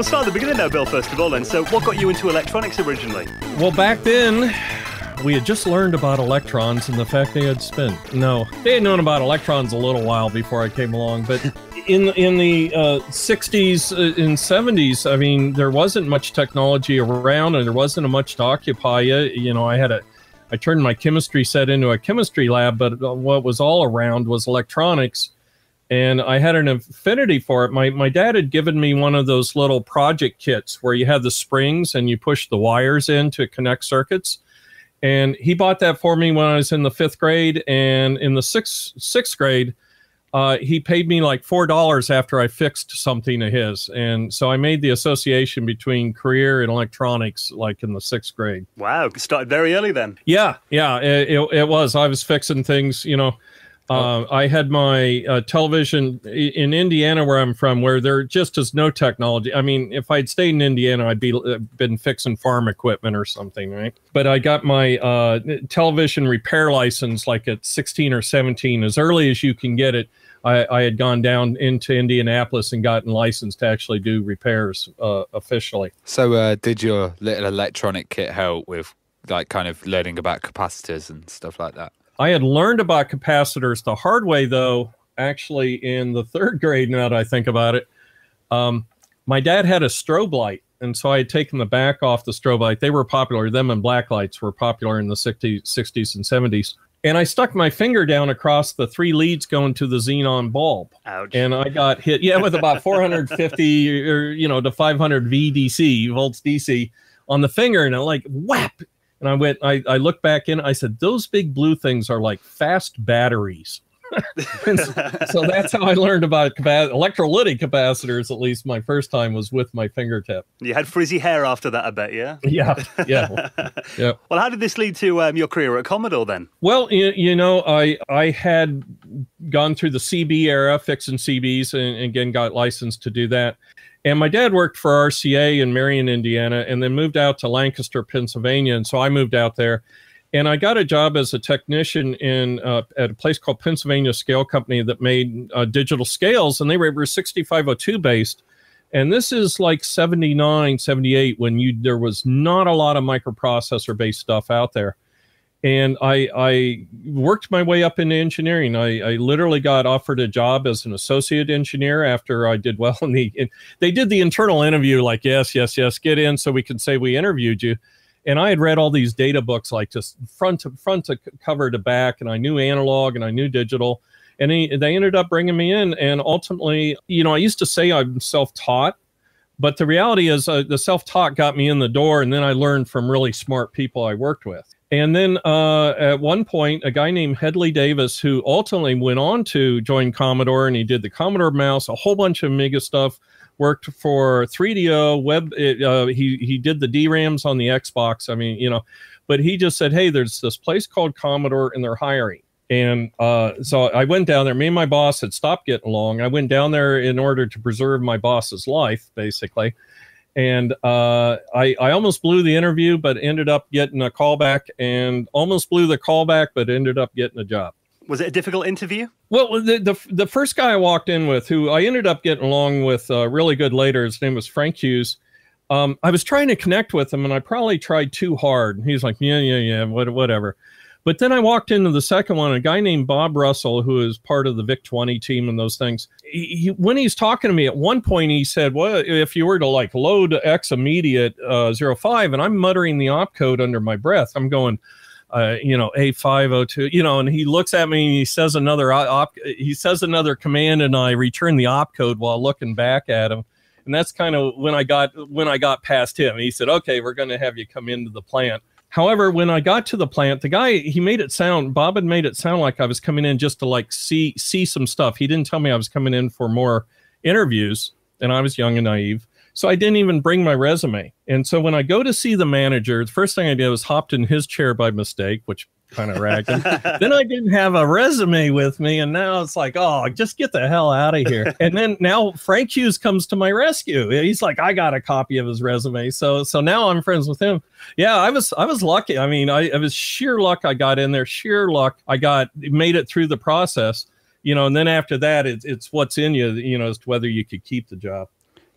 we'll start at the beginning now, Bill, first of all then. So what got you into electronics originally? Well, back then, we had just learned about electrons and the fact they had spin. No, they had known about electrons a little while before I came along, but in in the uh, sixties and seventies, I mean, there wasn't much technology around, and there wasn't much to occupy you. You know, I had a, I turned my chemistry set into a chemistry lab, but what was all around was electronics, and I had an affinity for it. My my dad had given me one of those little project kits where you have the springs and you push the wires in to connect circuits. And he bought that for me when I was in the fifth grade. And in the sixth, sixth grade, uh, he paid me like four dollars after I fixed something of his. And so I made the association between career and electronics like in the sixth grade. Wow, started very early then. Yeah, yeah, it, it, it was. I was fixing things, you know. Uh, I had my uh, television in Indiana, where I'm from, where there just is no technology. I mean, if I'd stayed in Indiana, I'd be uh, been fixing farm equipment or something, right? But I got my uh, television repair license like at sixteen or seventeen, as early as you can get it. I, I had gone down into Indianapolis and gotten licensed to actually do repairs uh, officially. So uh, did your little electronic kit help with like kind of learning about capacitors and stuff like that? I had learned about capacitors the hard way, though, actually in the third grade, now that I think about it. Um, my dad had a strobe light, and so I had taken the back off the strobe light. They were popular. Them and black lights were popular in the sixties and seventies. And I stuck my finger down across the three leads going to the xenon bulb. Ouch. And I got hit, yeah, with about four hundred fifty or, you know, to five hundred V D C, volts D C, on the finger, and I like, whap! And I went, I, I looked back in, I said, those big blue things are like fast batteries. so, so that's how I learned about capa- electrolytic capacitors, at least my first time, was with my fingertip. You had frizzy hair after that, I bet, yeah? Yeah, yeah. yeah. Well, how did this lead to um, your career at Commodore then? Well, you, you know, I I had gone through the C B era, fixing C Bs, and, and again, got licensed to do that. And my dad worked for R C A in Marion, Indiana, and then moved out to Lancaster, Pennsylvania. And so I moved out there, and I got a job as a technician in uh, at a place called Pennsylvania Scale Company that made uh, digital scales, and they were sixty-five oh two based. And this is like seventy-nine, seventy-eight, when you there was not a lot of microprocessor based stuff out there. And I, I worked my way up into engineering. I, I literally got offered a job as an associate engineer after I did well in the. In, they did the internal interview, like yes, yes, yes, get in, so we can say we interviewed you. And I had read all these data books, like just front to front to cover to back, and I knew analog and I knew digital. And he, they ended up bringing me in, and ultimately, you know, I used to say I'm self-taught, but the reality is uh, the self-taught got me in the door, and then I learned from really smart people I worked with. And then uh, at one point, a guy named Headley Davis, who ultimately went on to join Commodore, and he did the Commodore mouse, a whole bunch of Amiga stuff, worked for three D O, web. Uh, he, he did the D RAMs on the Xbox. I mean, you know, but he just said, hey, there's this place called Commodore, and they're hiring. And uh, so I went down there. Me and my boss had stopped getting along. I went down there in order to preserve my boss's life, basically. And uh, I, I almost blew the interview, but ended up getting a callback, and almost blew the callback, but ended up getting a job. Was it a difficult interview? Well, the the, the first guy I walked in with, who I ended up getting along with uh, really good later, his name was Frank Hughes. Um, I was trying to connect with him, and I probably tried too hard. He's like, yeah, yeah, yeah, whatever. But then I walked into the second one, a guy named Bob Russell, who is part of the VIC twenty team and those things. He, he, when he's talking to me, at one point he said, well, if you were to like load X immediate uh, zero five, and I'm muttering the opcode under my breath, I'm going, uh, you know, A five oh two, you know, and he looks at me and he says another op, he says another command, and I return the opcode while looking back at him. And that's kind of when I got when I got past him. He said, okay, we're going to have you come into the plant. However, when I got to the plant, the guy, he made it sound, Bob had made it sound like I was coming in just to like see see some stuff. He didn't tell me I was coming in for more interviews, and I was young and naive. So I didn't even bring my resume. And so when I go to see the manager, the first thing I did was hopped in his chair by mistake, which kind of ragged him. Then I didn't have a resume with me, and now it's like, oh, just get the hell out of here. And then now Frank Hughes comes to my rescue. He's like, I got a copy of his resume. So so now I'm friends with him. Yeah, I was I was lucky. I mean, I it was sheer luck I got in there, sheer luck I got made it through the process. You know, and then after that, it's it's what's in you, you know, as to whether you could keep the job.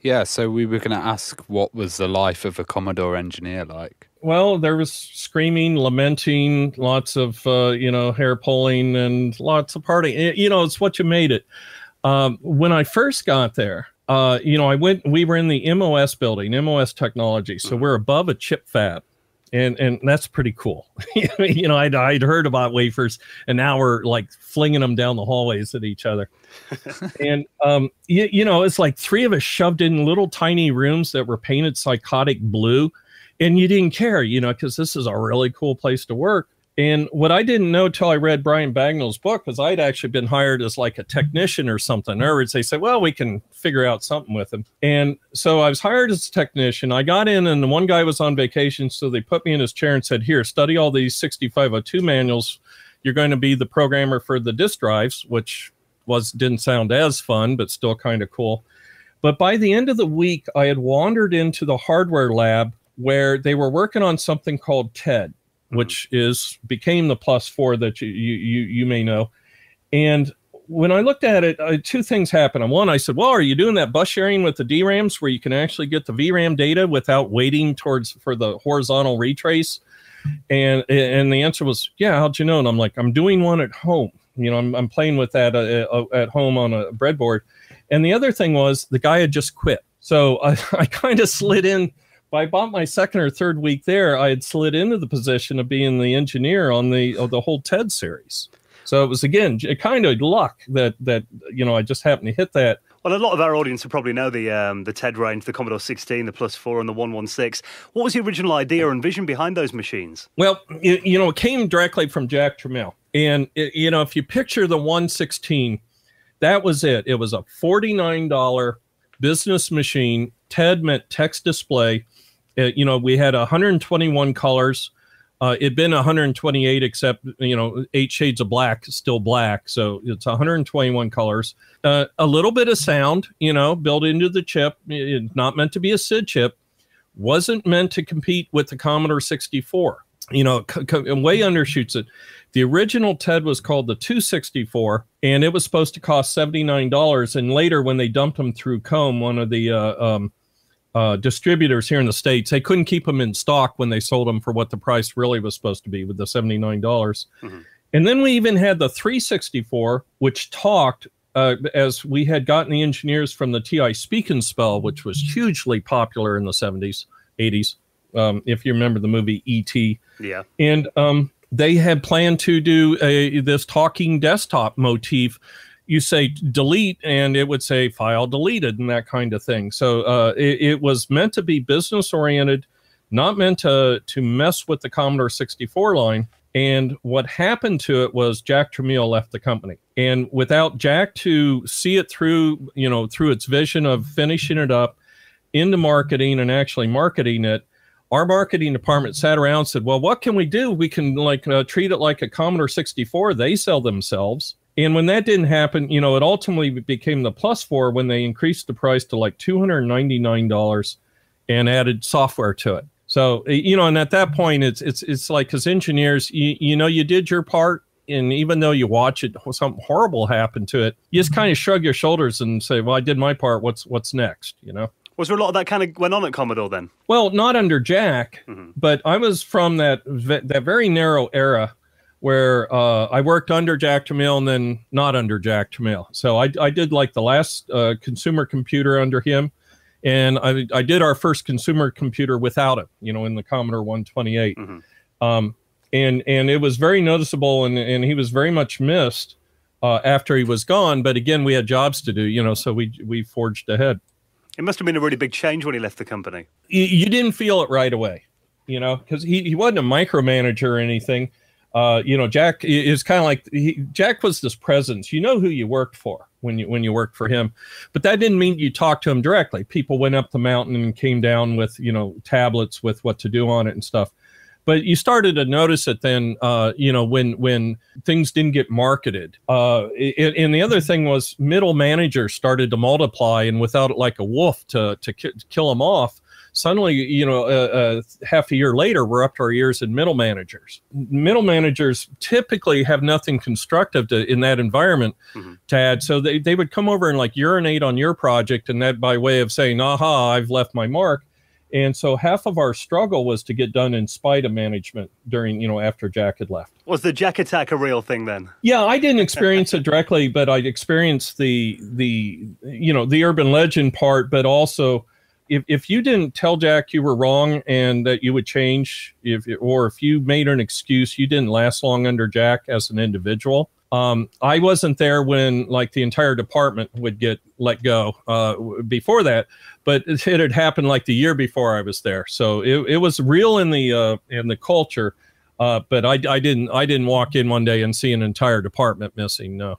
Yeah, so we were going to ask, what was the life of a Commodore engineer like? Well, there was screaming, lamenting, lots of, uh, you know, hair pulling and lots of partying. You know, it's what you made it. Um, when I first got there, uh, you know, I went, we were in the M O S building, M O S technology. So we're above a chip fab. And and that's pretty cool. You know, I'd, I'd heard about wafers, and now we're like flinging them down the hallways at each other. And, um, you, you know, it's like three of us shoved in little tiny rooms that were painted psychotic blue. And you didn't care, you know, because this is a really cool place to work. And what I didn't know till I read Brian Bagnall's book, because I'd actually been hired as like a technician or something. In other words, they said, well, we can figure out something with him. And so I was hired as a technician. I got in, and the one guy was on vacation, so they put me in his chair and said, here, study all these sixty-five oh two manuals. You're going to be the programmer for the disk drives, which was didn't sound as fun, but still kind of cool. But by the end of the week, I had wandered into the hardware lab where they were working on something called TED, which is became the plus four that you you you may know. And when I looked at it, uh, two things happened. One, I said, well, are you doing that bus sharing with the D RAMs where you can actually get the V RAM data without waiting towards for the horizontal retrace? And and the answer was, yeah, how'd you know? And I'm like, I'm doing one at home. You know, I'm, I'm playing with that uh, uh, at home on a breadboard. And the other thing was the guy had just quit. So I, I kind of slid in. By about my second or third week there, I had slid into the position of being the engineer on the of the whole TED series. So it was, again, kind of luck that, that you know, I just happened to hit that. Well, a lot of our audience will probably know the um, the TED range, the Commodore sixteen, the Plus four, and the one one six. What was the original idea and vision behind those machines? Well, it, you know, it came directly from Jack Tramiel. And, it, you know, if you picture the one sixteen, that was it. It was a forty-nine dollar business machine. TED meant text display. Uh, you know, we had one hundred twenty-one colors. Uh, it'd been one hundred twenty-eight, except, you know, eight shades of black, still black. So it's one hundred twenty-one colors. Uh, a little bit of sound, you know, built into the chip. It's not meant to be a S I D chip. Wasn't meant to compete with the Commodore sixty-four. You know, c- c- way undershoots it. The original TED was called the two sixty-four, and it was supposed to cost seventy-nine dollars. And later, when they dumped them through Comb, one of the uh, um, Uh, distributors here in the States, they couldn't keep them in stock when they sold them for what the price really was supposed to be, with the seventy-nine dollars. Mm-hmm. And then we even had the three sixty-four, which talked, uh, as we had gotten the engineers from the T I Speak and Spell, which was hugely popular in the seventies, eighties, um, if you remember the movie E T. Yeah. And um, they had planned to do a, this talking desktop motif. You say delete, and it would say file deleted and that kind of thing. So uh, it, it was meant to be business oriented, not meant to, to mess with the Commodore sixty-four line. And what happened to it was Jack Tramiel left the company. And without Jack to see it through, you know, through its vision of finishing it up into marketing and actually marketing it, our marketing department sat around and said, well, what can we do? We can like uh, treat it like a Commodore sixty-four. They sell themselves. And when that didn't happen, you know, it ultimately became the Plus four when they increased the price to like two hundred ninety-nine dollars and added software to it. So, you know, and at that point, it's it's it's like, as engineers, you, you know, you did your part. And even though you watch it, something horrible happened to it, you just kind of shrug your shoulders and say, well, I did my part. What's what's next, you know? Was there a lot of that kind of went on at Commodore then? Well, not under Jack, mm-hmm. but I was from that that very narrow era where uh, I worked under Jack Tramiel and then not under Jack Tramiel. So I, I did like the last uh, consumer computer under him, and I, I did our first consumer computer without him, you know, in the Commodore one twenty-eight. Mm-hmm. Um, and and it was very noticeable, and, and he was very much missed uh, after he was gone. But again, we had jobs to do, you know, so we we forged ahead. It must have been a really big change when he left the company. You, you didn't feel it right away, you know, because he, he wasn't a micromanager or anything. Uh, you know, Jack is kind of like he, Jack was this presence. You know who you worked for when you when you worked for him, but that didn't mean you talked to him directly. People went up the mountain and came down with, you know, tablets with what to do on it and stuff. But you started to notice it then, uh, you know, when when things didn't get marketed. Uh, it, and the other thing was middle managers started to multiply, and without like a wolf to to ki- kill them off, Suddenly, you know, uh, uh, half a year later, we're up to our ears in middle managers. Middle managers typically have nothing constructive to, in that environment mm-hmm. to add. So they, they would come over and like urinate on your project, and that by way of saying, aha, I've left my mark. And so half of our struggle was to get done in spite of management during, you know, after Jack had left. Was the Jack attack a real thing then? Yeah, I didn't experience it directly, but I experienced the, the you know, the urban legend part, but also If if you didn't tell Jack you were wrong and that you would change, if or if you made an excuse, you didn't last long under Jack as an individual. Um, I wasn't there when like the entire department would get let go uh, before that, but it, it had happened like the year before I was there. So it, it was real in the uh, in the culture, uh, but I, I didn't I didn't walk in one day and see an entire department missing. No.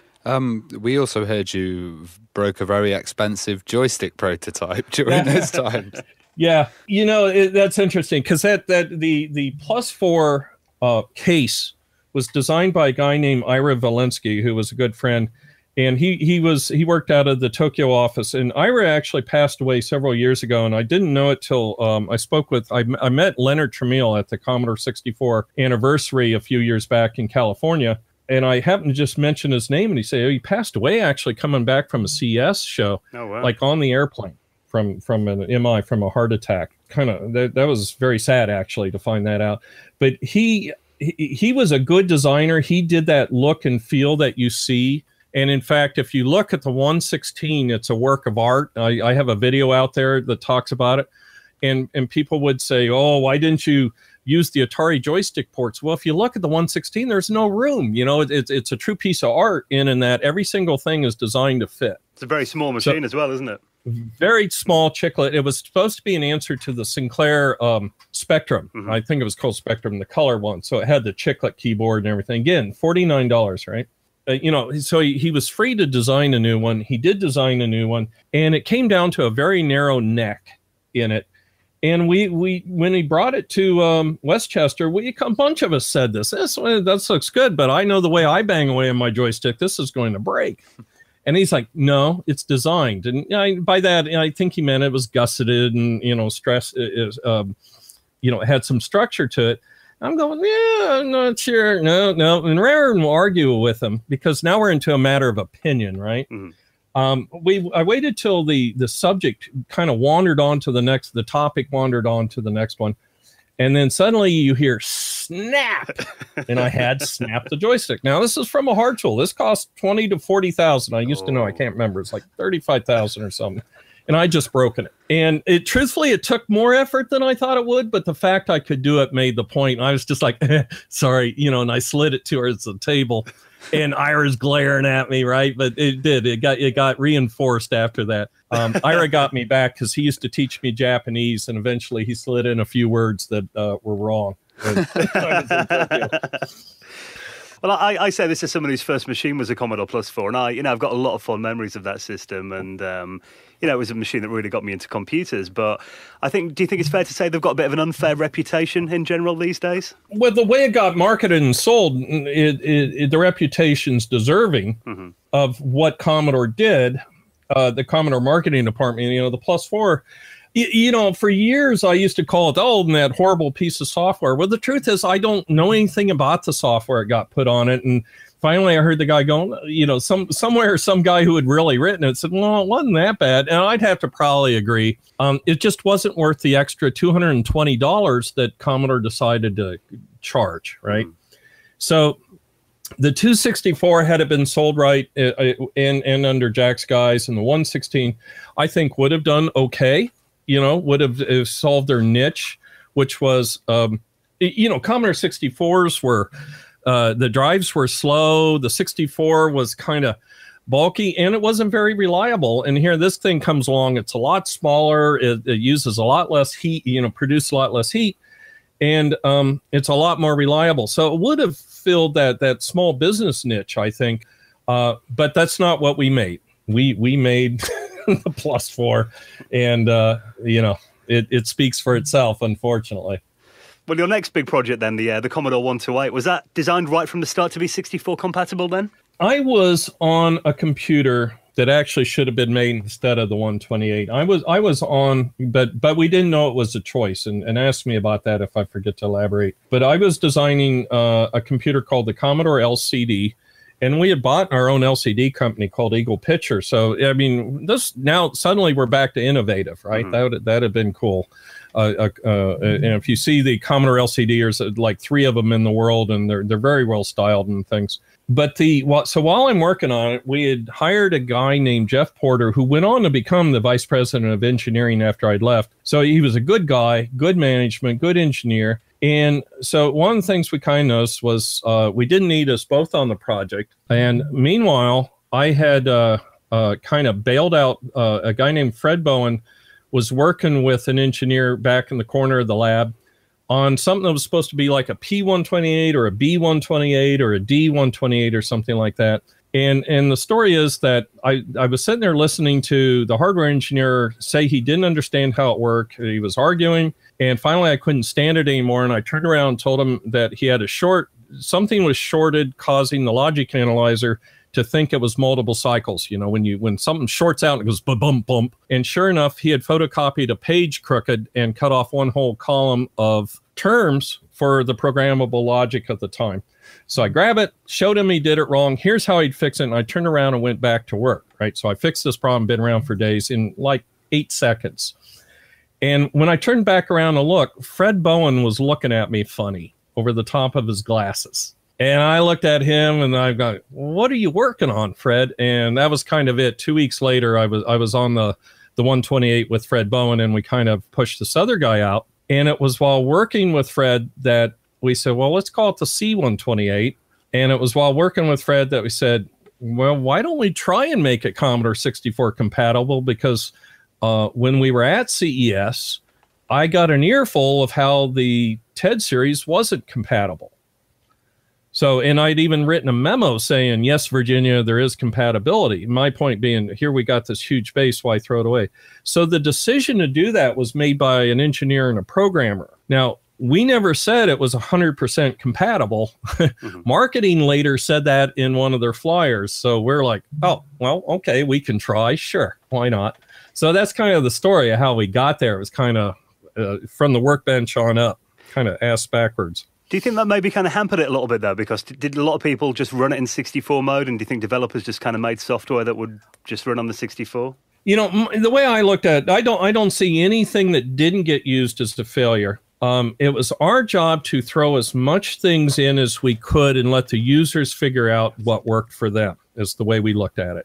Um, we also heard you broke a very expensive joystick prototype during those times. Yeah, you know, it, that's interesting because that that the the Plus Four uh, case was designed by a guy named Ira Valensky, who was a good friend, and he he was he worked out of the Tokyo office. And Ira actually passed away several years ago, and I didn't know it till um, I spoke with I, I met Leonard Tramiel at the Commodore sixty-four anniversary a few years back in California. And I happened to just mention his name, and he said, oh, he passed away actually coming back from a C S show, oh, wow. like on the airplane from from an M I, from a heart attack. Kind of, that, that was very sad, actually, to find that out. But he, he he was a good designer. He did that look and feel that you see. And in fact, if you look at the one sixteen, it's a work of art. I, I have a video out there that talks about it. And, and people would say, oh, why didn't you use the Atari joystick ports? Well, if you look at the one sixteen, there's no room. You know, it, it's it's a true piece of art in and that every single thing is designed to fit. It's a very small machine so, as well, isn't it? Very small chiclet. It was supposed to be an answer to the Sinclair um, Spectrum. Mm-hmm. I think it was called Spectrum, the color one. So it had the chiclet keyboard and everything. Again, forty-nine dollars, right? Uh, you know, so he, he was free to design a new one. He did design a new one, and it came down to a very narrow neck in it. And we, we when he brought it to um, Westchester, we a bunch of us said this. This that looks good, but I know the way I bang away on my joystick, this is going to break. And he's like, no, it's designed. And I, by that, I think he meant it was gusseted and, you know, stress is, um, you know, had some structure to it. I'm going, yeah, I'm not sure. No, no. And rather than argue with him, because now we're into a matter of opinion, right? Mm-hmm. Um, we I waited till the the subject kind of wandered on to the next, the topic wandered on to the next one. And then suddenly you hear snap, and I had snapped the joystick. Now this is from a hard tool. This cost twenty to forty thousand. I used oh. to know, I can't remember. It's like thirty-five thousand or something. And I just broken it. And it truthfully, it took more effort than I thought it would, but the fact I could do it made the point. I was just like, sorry, you know, and I slid it towards the table. And Ira's glaring at me, right? But it did. It got it got reinforced after that. Um, Ira got me back because he used to teach me Japanese, and eventually he slid in a few words that uh, were wrong. Well, I, I say this as someone whose first machine was a Commodore Plus Four, and I, you know, I've got a lot of fond memories of that system, and um, you know, it was a machine that really got me into computers. But I think, do you think it's fair to say they've got a bit of an unfair reputation in general these days? Well, the way it got marketed and sold, it, it, it, the reputation's deserving mm-hmm. of what Commodore did. Uh, the Commodore marketing department, you know, the Plus Four. You know, for years, I used to call it, oh, that horrible piece of software. Well, the truth is, I don't know anything about the software that got put on it. And finally, I heard the guy going, you know, some somewhere, some guy who had really written it said, well, it wasn't that bad. And I'd have to probably agree. Um, it just wasn't worth the extra two hundred twenty dollars that Commodore decided to charge, right? Mm. So the two sixty-four, had it been sold right uh, and, and under Jack's guise, and the one sixteen, I think would have done okay. You know, would have, have solved their niche, which was, um, you know, Commodore sixty-fours were, uh, the drives were slow. The sixty-four was kind of bulky, and it wasn't very reliable. And here, this thing comes along. It's a lot smaller. It, it uses a lot less heat, you know, produces a lot less heat, and um, it's a lot more reliable. So it would have filled that that small business niche, I think. Uh, but that's not what we made. We we made the Plus Four, and uh, you know, it, it speaks for itself, unfortunately. Well, your next big project then, the uh, the Commodore one twenty-eight, was that designed right from the start to be sixty-four compatible then? I was on a computer that actually should have been made instead of the one twenty-eight. I was I was on, but but we didn't know it was a choice, and, and ask me about that if I forget to elaborate. But I was designing uh, a computer called the Commodore L C D, and we had bought our own L C D company called Eagle Picture. So I mean, this now suddenly we're back to innovative, right? Mm-hmm. That would that had been cool. Uh, uh, uh, and if you see the Commodore L C D, there's like three of them in the world, and they're they're very well styled and things. But the well, so while I'm working on it, we had hired a guy named Jeff Porter, who went on to become the vice president of engineering after I'd left. So he was a good guy, good management, good engineer. And so one of the things we kind of noticed was uh, we didn't need us both on the project. And meanwhile, I had uh, uh, kind of bailed out uh, a guy named Fred Bowen, was working with an engineer back in the corner of the lab on something that was supposed to be like a P one twenty-eight or a B one twenty-eight or a D one twenty-eight or something like that. And and the story is that I, I was sitting there listening to the hardware engineer say he didn't understand how it worked. He was arguing. And finally, I couldn't stand it anymore. And I turned around and told him that he had a short, something was shorted, causing the logic analyzer to think it was multiple cycles. You know, when you when something shorts out, it goes bump, bump, bump. And sure enough, he had photocopied a page crooked and cut off one whole column of terms for the programmable logic of the time. So I grabbed it, showed him he did it wrong. Here's how he'd fix it. And I turned around and went back to work, right? So I fixed this problem, been around for days, in like eight seconds. And when I turned back around to look, Fred Bowen was looking at me funny over the top of his glasses. And I looked at him and I got, what are you working on, Fred? And that was kind of it. Two weeks later, I was I was on the, the one twenty-eight with Fred Bowen, and we kind of pushed this other guy out. And it was while working with Fred that we said, well, let's call it the C one twenty-eight. And it was while working with Fred that we said, well, why don't we try and make it Commodore sixty-four compatible? Because uh, when we were at C E S, I got an earful of how the TED series wasn't compatible. So, and I'd even written a memo saying, yes, Virginia, there is compatibility. My point being, here we got this huge base, why throw it away? So the decision to do that was made by an engineer and a programmer. Now, we never said it was one hundred percent compatible. Mm-hmm. Marketing later said that in one of their flyers. So we're like, oh, well, okay, we can try. Sure, why not? So that's kind of the story of how we got there. It was kind of uh, from the workbench on up, kind of ass backwards. Do you think that maybe kind of hampered it a little bit, though? Because did a lot of people just run it in sixty-four mode? And do you think developers just kind of made software that would just run on the sixty-four? You know, the way I looked at it, I don't, I don't see anything that didn't get used as a failure. Um, it was our job to throw as much things in as we could and let the users figure out what worked for them, is the way we looked at it.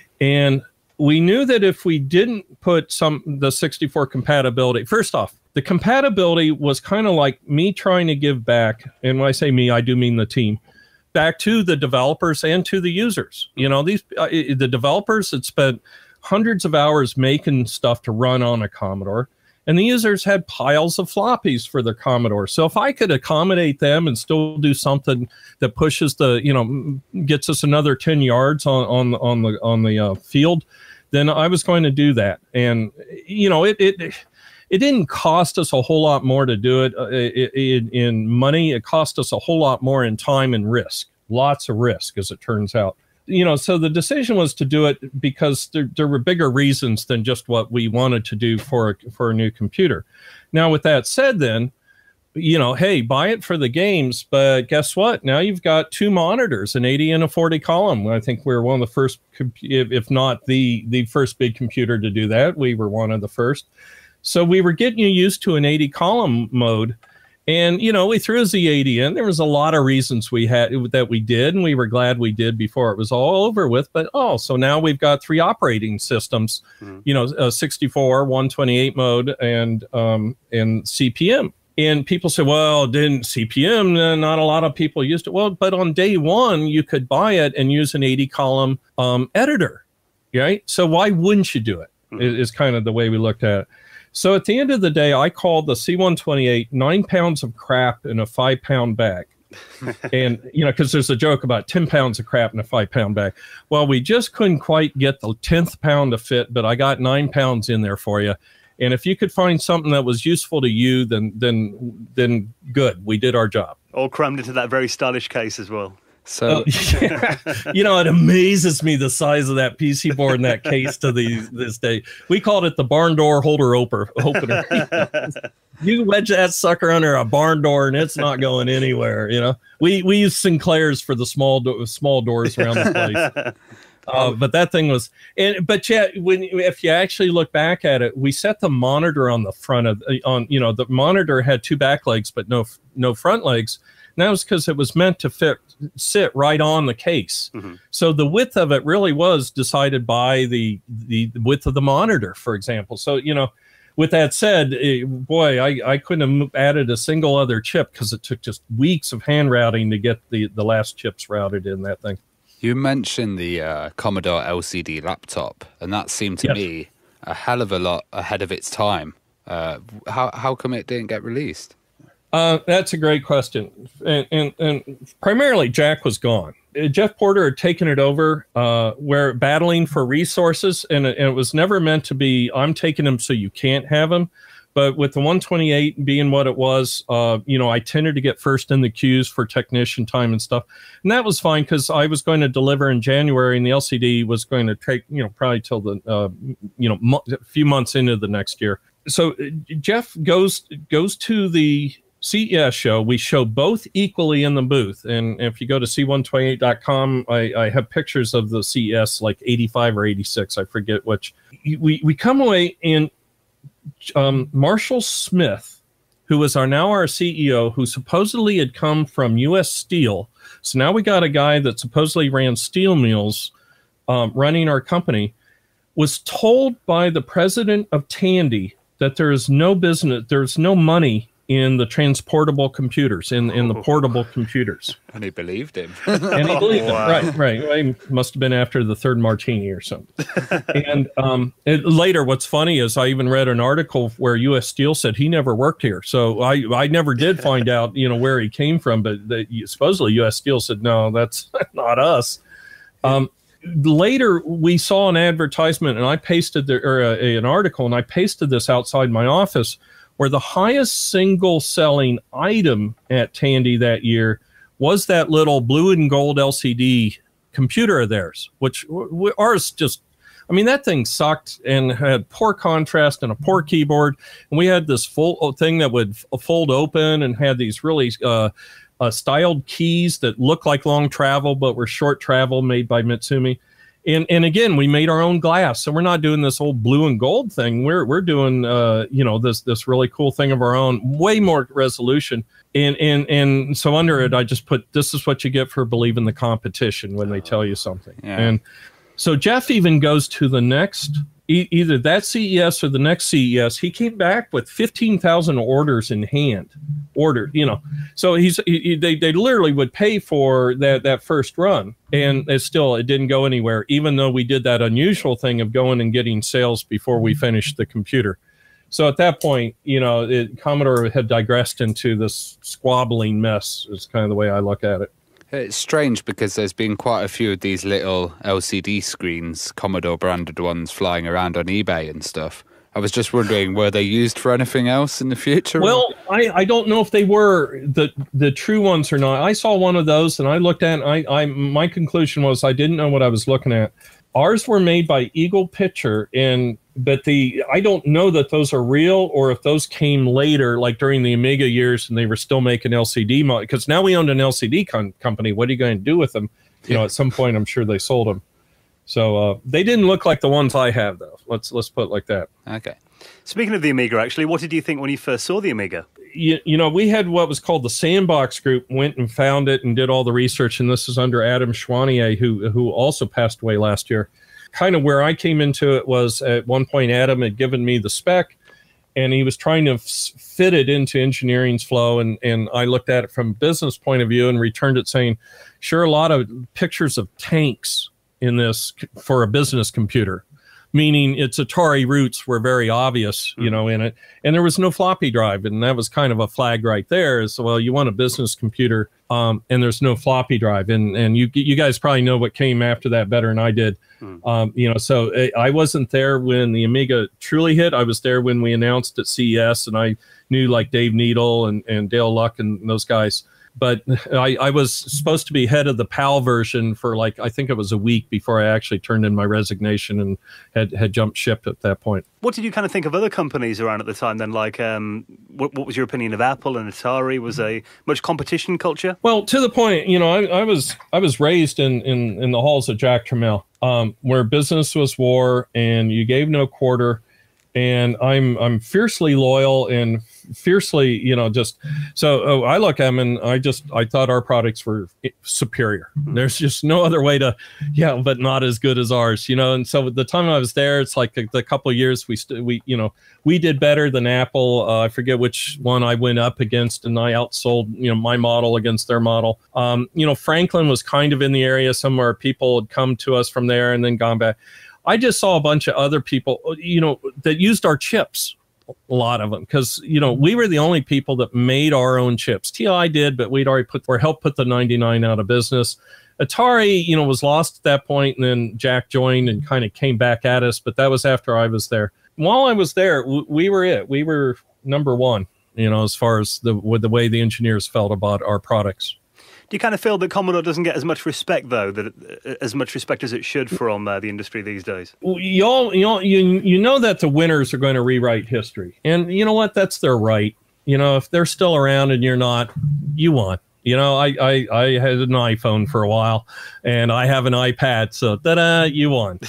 And we knew that if we didn't put some the sixty-four compatibility, first off, the compatibility was kind of like me trying to give back. And when I say me, I do mean the team, back to the developers and to the users. You know, these uh, the developers had spent hundreds of hours making stuff to run on a Commodore, and the users had piles of floppies for their Commodore. So if I could accommodate them and still do something that pushes the, you know, gets us another ten yards on on on the on the uh, field, then I was going to do that. And you know, it it. It didn't cost us a whole lot more to do it uh, in, in money. It cost us a whole lot more in time and risk. Lots of risk, as it turns out. You know, so the decision was to do it because there, there were bigger reasons than just what we wanted to do for a, for a new computer. Now, with that said, then, you know, hey, buy it for the games, but guess what? Now you've got two monitors, an eighty and a forty column. I think we were one of the first, if not the the first big computer to do that. We were one of the first. So we were getting you used to an eighty column mode, and you know, we threw a Z eighty in. There was a lot of reasons we had that we did, and we were glad we did before it was all over with. But oh, so now we've got three operating systems, mm-hmm. you know, a sixty-four, one twenty-eight mode, and um, and C P M. And people say, well, didn't C P M? Not a lot of people used it. Well, but on day one, you could buy it and use an eighty column um, editor, right? So why wouldn't you do it? Mm-hmm. Is kind of the way we looked at it. So at the end of the day, I called the C one twenty-eight nine pounds of crap in a five pound bag. And, you know, because there's a joke about ten pounds of crap in a five pound bag. Well, we just couldn't quite get the tenth pound to fit, but I got nine pounds in there for you. And if you could find something that was useful to you, then then then good. We did our job. All crammed into that very stylish case as well. So, uh, yeah. You know, it amazes me the size of that P C board and that case to the, this day. We called it the barn door holder opener. opener. You wedge that sucker under a barn door and it's not going anywhere. You know, we we use Sinclair's for the small do- small doors around the place. Uh, but that thing was, and but yeah, when if you actually look back at it, we set the monitor on the front of on you know the monitor had two back legs but no no front legs. And that was because it was meant to fit sit right on the case. Mm-hmm. So the width of it really was decided by the the width of the monitor, for example. So you know. With that said, eh, boy, I, I couldn't have added a single other chip because it took just weeks of hand routing to get the, the last chips routed in that thing. You mentioned the uh, Commodore L C D laptop, and that seemed to yes. me a hell of a lot ahead of its time. Uh, how how come it didn't get released? Uh, that's a great question. And, and, and primarily, Jack was gone. Jeff Porter had taken it over. Uh, we're battling for resources, and it, and it was never meant to be, I'm taking them so you can't have them. But with the one twenty-eight being what it was, uh, you know, I tended to get first in the queues for technician time and stuff. And that was fine because I was going to deliver in January, and the L C D was going to take, you know, probably till the, uh, you know, mo- a few months into the next year. So uh, Jeff goes goes to the C E S show. We show both equally in the booth. And if you go to C one twenty-eight dot com, I, I have pictures of the C E S like eighty-five or eighty-six. I forget which. We, we come away and um, Marshall Smith, who is our now our C E O, who supposedly had come from U S Steel. So now we got a guy that supposedly ran steel mills um, running our company, was told by the president of Tandy that there is no business, there's no money in the transportable computers, in, in the portable computers. And he believed him. And he believed him. Wow. Right, right. It must have been after the third martini or something. And um, it, later, what's funny is I even read an article where U S Steel said he never worked here. So I, I never did find out, you know, where he came from, but the, supposedly U S Steel said, no, that's not us. Um, later, we saw an advertisement, and I pasted the, or a, an article, and I pasted this outside my office, where the highest single selling item at Tandy that year was that little blue and gold L C D computer of theirs, which w- ours just, I mean, that thing sucked and had poor contrast and a poor keyboard. And we had this full thing that would f- fold open and had these really uh, uh, styled keys that looked like long travel, but were short travel, made by Mitsumi. And and again, we made our own glass, so we're not doing this old blue and gold thing. We're we're doing uh, you know this this really cool thing of our own, way more resolution. And and and so under it, I just put, this is what you get for believing the competition when they tell you something. Yeah. And so Jeff even goes to the next, e- either that C E S or the next C E S. He came back with fifteen thousand orders in hand, ordered. You know, so he's he, they they literally would pay for that that first run. And it still, it didn't go anywhere, even though we did that unusual thing of going and getting sales before we finished the computer. So at that point, you know, it, Commodore had digressed into this squabbling mess, is kind of the way I look at it. It's strange because there's been quite a few of these little L C D screens, Commodore branded ones, flying around on eBay and stuff. I was just wondering, were they used for anything else in the future? Well, I, I don't know if they were the the true ones or not. I saw one of those and I looked at it, and I, I my conclusion was I didn't know what I was looking at. Ours were made by Eagle Picture, and but the I don't know that those are real or if those came later, like during the Amiga years, and they were still making L C D mod. Because now we owned an L C D con- company. What are you going to do with them? You know, at some point, I'm sure they sold them. So uh, they didn't look like the ones I have, though. Let's let's put it like that. Okay. Speaking of the Amiga, actually, what did you think when you first saw the Amiga? You, you know, we had what was called the Sandbox Group, went and found it and did all the research, and this is under Adam Schwanier, who who also passed away last year. Kind of where I came into it was at one point Adam had given me the spec, and he was trying to f- fit it into engineering's flow, and, and I looked at it from a business point of view and returned it saying, sure, a lot of pictures of tanks in this for a business computer. Meaning its Atari roots were very obvious, you know, in it. And there was no floppy drive. And that was kind of a flag right there. So, well, you want a business computer um, and there's no floppy drive. And and you you guys probably know what came after that better than I did. Mm. Um, you know, so I wasn't there when the Amiga truly hit. I was there when we announced at C E S. And I knew like Dave Needle and, and Dale Luck and those guys. but I, I was supposed to be head of the PAL version for like, I think it was a week before I actually turned in my resignation and had, had jumped ship at that point. What did you kind of think of other companies around at the time then? Like, um, what, what was your opinion of Apple and Atari? Was a much competition culture? Well, to the point, you know, I, I was I was raised in, in, in the halls of Jack Tramiel, um, where business was war and you gave no quarter. And I'm I'm fiercely loyal and fiercely, you know, just so oh, I look at them and I just I thought our products were superior. There's just no other way to, yeah, but not as good as ours, you know. And so the time I was there, it's like the, the couple of years we st- we you know we did better than Apple. Uh, I forget which one I went up against, and I outsold you know my model against their model. Um, you know, Franklin was kind of in the area somewhere. People had come to us from there and then gone back. I just saw a bunch of other people, you know, that used our chips, a lot of them, because, you know, we were the only people that made our own chips. T I did, but we'd already put or helped put the ninety-nine out of business. Atari, you know, was lost at that point, and then Jack joined and kind of came back at us, but that was after I was there. While I was there, we were it. We were number one, you know, as far as the with the way the engineers felt about our products. Do you kind of feel that Commodore doesn't get as much respect, though, that it, as much respect as it should from uh, the industry these days? Well, you all, you all, you you know that the winners are going to rewrite history, and you know what? That's their right. You know, if they're still around and you're not, you won. You know, I I, I had an iPhone for a while, and I have an iPad, so ta-da, you won.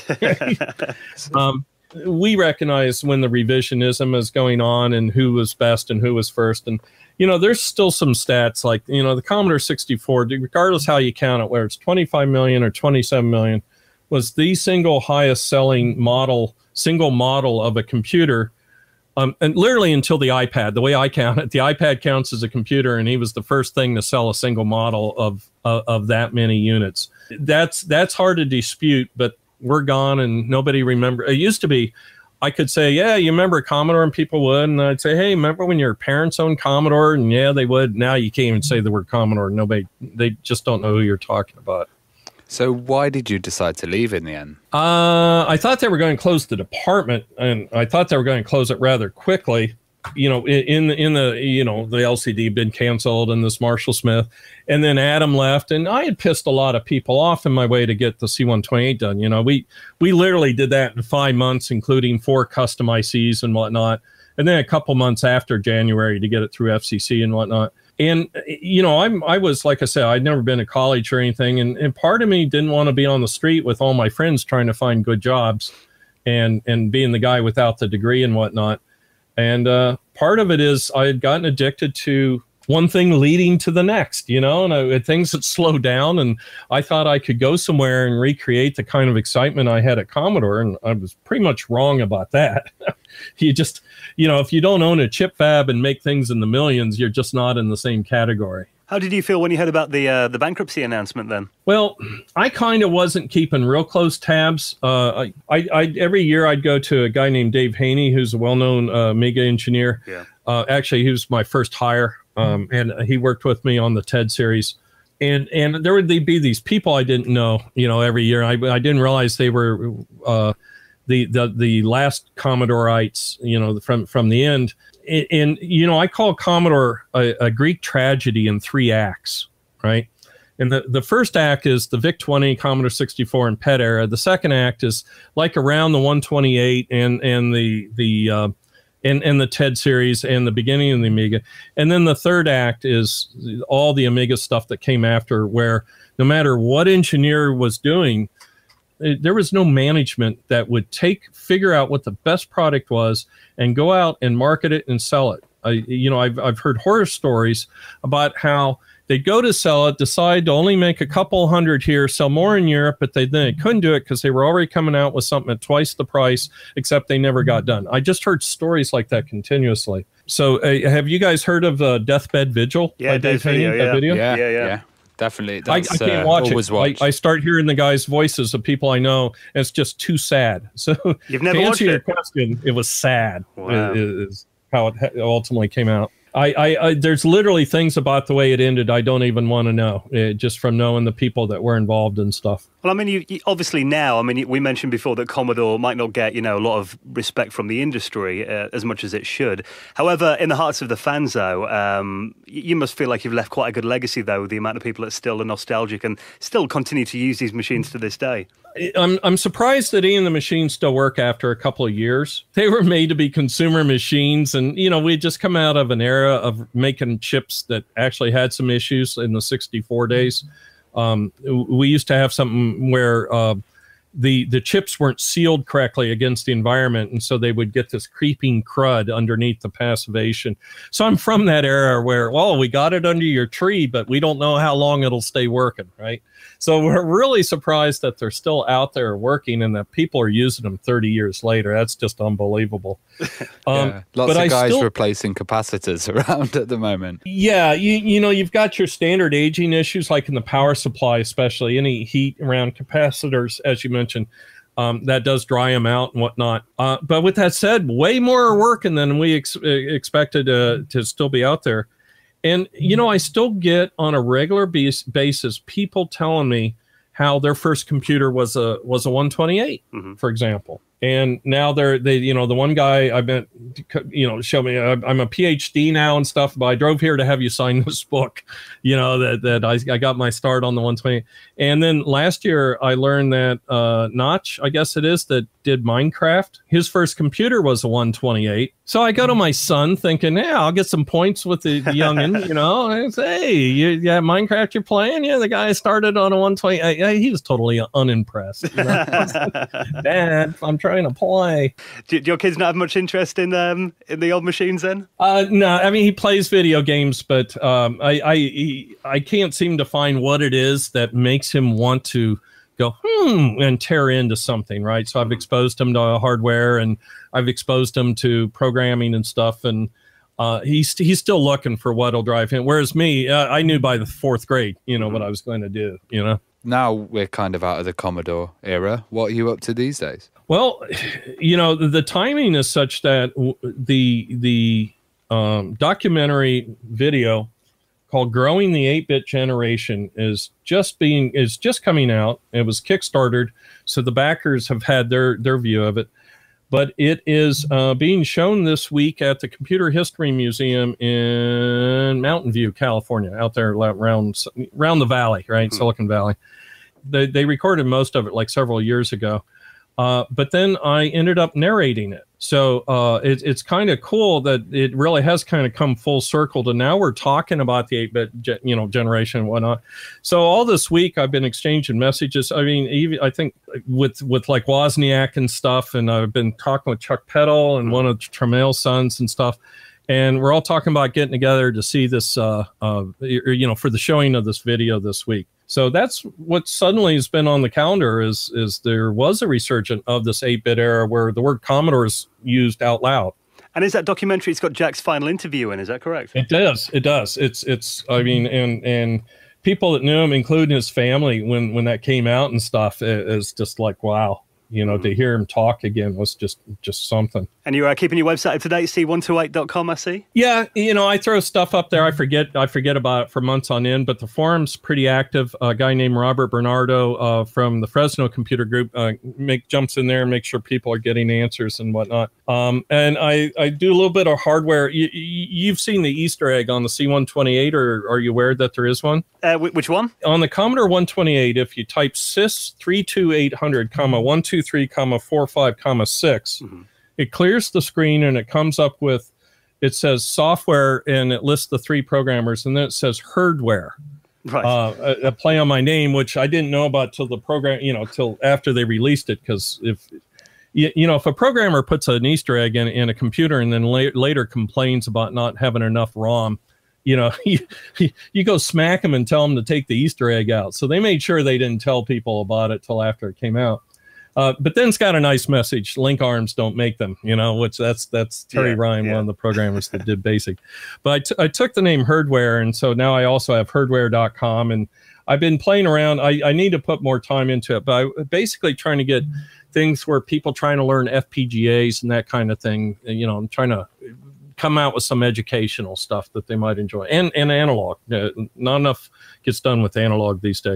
um, we recognize when the revisionism is going on and who was best and who was first, and you know, there's still some stats like, you know, the Commodore sixty-four, regardless how you count it, whether it's twenty-five million or twenty-seven million, was the single highest selling model, single model of a computer. Um, and literally until the iPad, the way I count it, the iPad counts as a computer, and he was the first thing to sell a single model of uh, of that many units. That's that's hard to dispute, but we're gone and nobody remember. It used to be, I could say, yeah, you remember Commodore, and people would. And I'd say, hey, remember when your parents owned Commodore? And yeah, they would. Now you can't even say the word Commodore. Nobody, they just don't know who you're talking about. So why did you decide to leave in the end? Uh, I thought they were going to close the department, and I thought they were going to close it rather quickly. You know, in the, in the, you know, the L C D had been canceled and this Marshall Smith, and then Adam left, and I had pissed a lot of people off in my way to get the C one twenty-eight done. You know, we, we literally did that in five months, including four custom I Cs and whatnot. And then a couple months after January to get it through F C C and whatnot. And, you know, I'm, I was, like I said, I'd never been to college or anything. And, and part of me didn't want to be on the street with all my friends trying to find good jobs and, and being the guy without the degree and whatnot. And uh, part of it is I had gotten addicted to one thing leading to the next, you know, and I, things had slowed down, and I thought I could go somewhere and recreate the kind of excitement I had at Commodore. And I was pretty much wrong about that. You just, you know, if you don't own a chip fab and make things in the millions, you're just not in the same category. How did you feel when you heard about the uh, the bankruptcy announcement then? Well, I kind of wasn't keeping real close tabs. Uh, I, I, I every year I'd go to a guy named Dave Haney, who's a well-known uh, Amiga engineer. Yeah. Uh, actually, he was my first hire, um, and he worked with me on the TED series. And and there would be these people I didn't know, you know, every year. I I didn't realize they were uh, the the the last Commodorites, you know, from from the end. And, and you know, I call Commodore a, a Greek tragedy in three acts, right? And the, the first act is the V I C twenty, Commodore sixty-four, and P E T era. The second act is like around the one twenty-eight and and the the uh, and and the TED series and the beginning of the Amiga. And then the third act is all the Amiga stuff that came after, where no matter what engineer was doing, it, there was no management that would take figure out what the best product was and go out and market it and sell it. I, you know, I've I've heard horror stories about how they go to sell it, decide to only make a couple hundred here, sell more in Europe, but they then couldn't do it because they were already coming out with something at twice the price, except they never got done. I just heard stories like that continuously. So uh, have you guys heard of uh, Deathbed Vigil? Yeah, by Dave Haney, video, that yeah. video? Yeah, Yeah, yeah. yeah. Definitely. I, I That's, can't uh, watch always it. watch. I, I start hearing the guys' voices of people I know, and it's just too sad. So You've never to watched answer your it? question, it was sad. Wow. Is, is how it ultimately came out. I, I, I there's literally things about the way it ended I don't even want to know, uh, just from knowing the people that were involved and stuff. Well, I mean, you, you, obviously now, I mean, we mentioned before that Commodore might not get, you know, a lot of respect from the industry uh, as much as it should. However, in the hearts of the fans, though, um, you must feel like you've left quite a good legacy, though, with the amount of people that still are nostalgic and still continue to use these machines to this day. I'm I'm surprised that even the machines still work after a couple of years. They were made to be consumer machines, and you know we had just come out of an era of making chips that actually had some issues in the sixty-four days. Um, we used to have something where uh, the the chips weren't sealed correctly against the environment, and so they would get this creeping crud underneath the passivation. So I'm from that era where, well, we got it under your tree, but we don't know how long it'll stay working, right? So we're really surprised that they're still out there working and that people are using them thirty years later. That's just unbelievable. Um, yeah. Lots but of I guys still, replacing capacitors around at the moment. Yeah, you, you know, you've got your standard aging issues, like in the power supply, especially any heat around capacitors, as you mentioned. Um, that does dry them out and whatnot. Uh, but with that said, way more are working than we ex- expected uh, to still be out there. And, you know, I still get on a regular base, basis people telling me how their first computer was a was a one twenty-eight, mm-hmm. for example. And now they're, they, you know, the one guy I met, you know, showed me, I'm a PhD now and stuff, but I drove here to have you sign this book, you know, that, that I, I got my start on the one twenty. And then last year I learned that uh, Notch, I guess it is, that did Minecraft, his first computer was a one twenty-eight. So I go to my son thinking, yeah, I'll get some points with the, the youngin, you know, and I say, hey, you, yeah, Minecraft you're playing? Yeah, the guy started on a one twenty. Uh, he was totally unimpressed. You know? Dad, I'm trying to play. Do, do your kids not have much interest in um in the old machines then? Uh, no, I mean, he plays video games, but um, I I he, I can't seem to find what it is that makes him want to go hmm and tear into something, right? So I've exposed him to hardware and I've exposed him to programming and stuff, and uh, he's he's still looking for what'll drive him. Whereas me, uh, I knew by the fourth grade, you know, mm-hmm. what I was going to do, you know. Now we're kind of out of the Commodore era. What are you up to these days? Well, you know, the, the timing is such that w- the the um, documentary video called "Growing the eight-Bit Generation" is just being is just coming out. It was Kickstartered, so the backers have had their their view of it. But it is uh, being shown this week at the Computer History Museum in Mountain View, California, out there around around the valley, right, mm-hmm. Silicon Valley. They they recorded most of it like several years ago. Uh, but then I ended up narrating it. So uh, it, it's kind of cool that it really has kind of come full circle to now we're talking about the eight-bit ge- you know, generation and whatnot. So all this week I've been exchanging messages. I mean, even I think with with like Wozniak and stuff, and I've been talking with Chuck Peddle and one of Tramiel's sons and stuff. And we're all talking about getting together to see this, uh, uh, you know, for the showing of this video this week. So that's what suddenly has been on the calendar is is there was a resurgence of this eight-bit era where the word Commodore is used out loud. And is that documentary? It's got Jack's final interview in. Is that correct? It does. It does. It's it's. I mean, and and people that knew him, including his family, when when that came out and stuff, it is just like wow. You know, mm. to hear him talk again was just just something. And you're uh, keeping your website up to date, C one twenty-eight dot com, I see? Yeah, you know, I throw stuff up there. I forget I forget about it for months on end, but the forum's pretty active. A guy named Robert Bernardo uh, from the Fresno Computer Group uh, make jumps in there and make sure people are getting answers and whatnot. Um, and I, I do a little bit of hardware. You, you've seen the Easter egg on the C one twenty-eight, or are you aware that there is one? Uh, which one? On the Commodore one twenty-eight, if you type sys three two eight hundred, comma one two three, comma four five, comma six, mm-hmm. it clears the screen and it comes up with, it says software and it lists the three programmers, and then it says herdware. Right. Uh, a, a play on my name, which I didn't know about till the program, you know, till after they released it. Because if you, you know, if a programmer puts an Easter egg in, in a computer and then la- later complains about not having enough ROM, you know, you, you go smack them and tell them to take the Easter egg out. So they made sure they didn't tell people about it till after it came out. Uh, but then it's got a nice message. Link arms don't make them, you know, which that's that's Terry yeah, Ryan, yeah. one of the programmers that did BASIC. But I, t- I took the name Herdware, and so now I also have herdware dot com, and I've been playing around. I, I need to put more time into it, but I basically trying to get things where people trying to learn F P G As and that kind of thing. You know, I'm trying to come out with some educational stuff that they might enjoy, and and analog. Uh, not enough gets done with analog these days.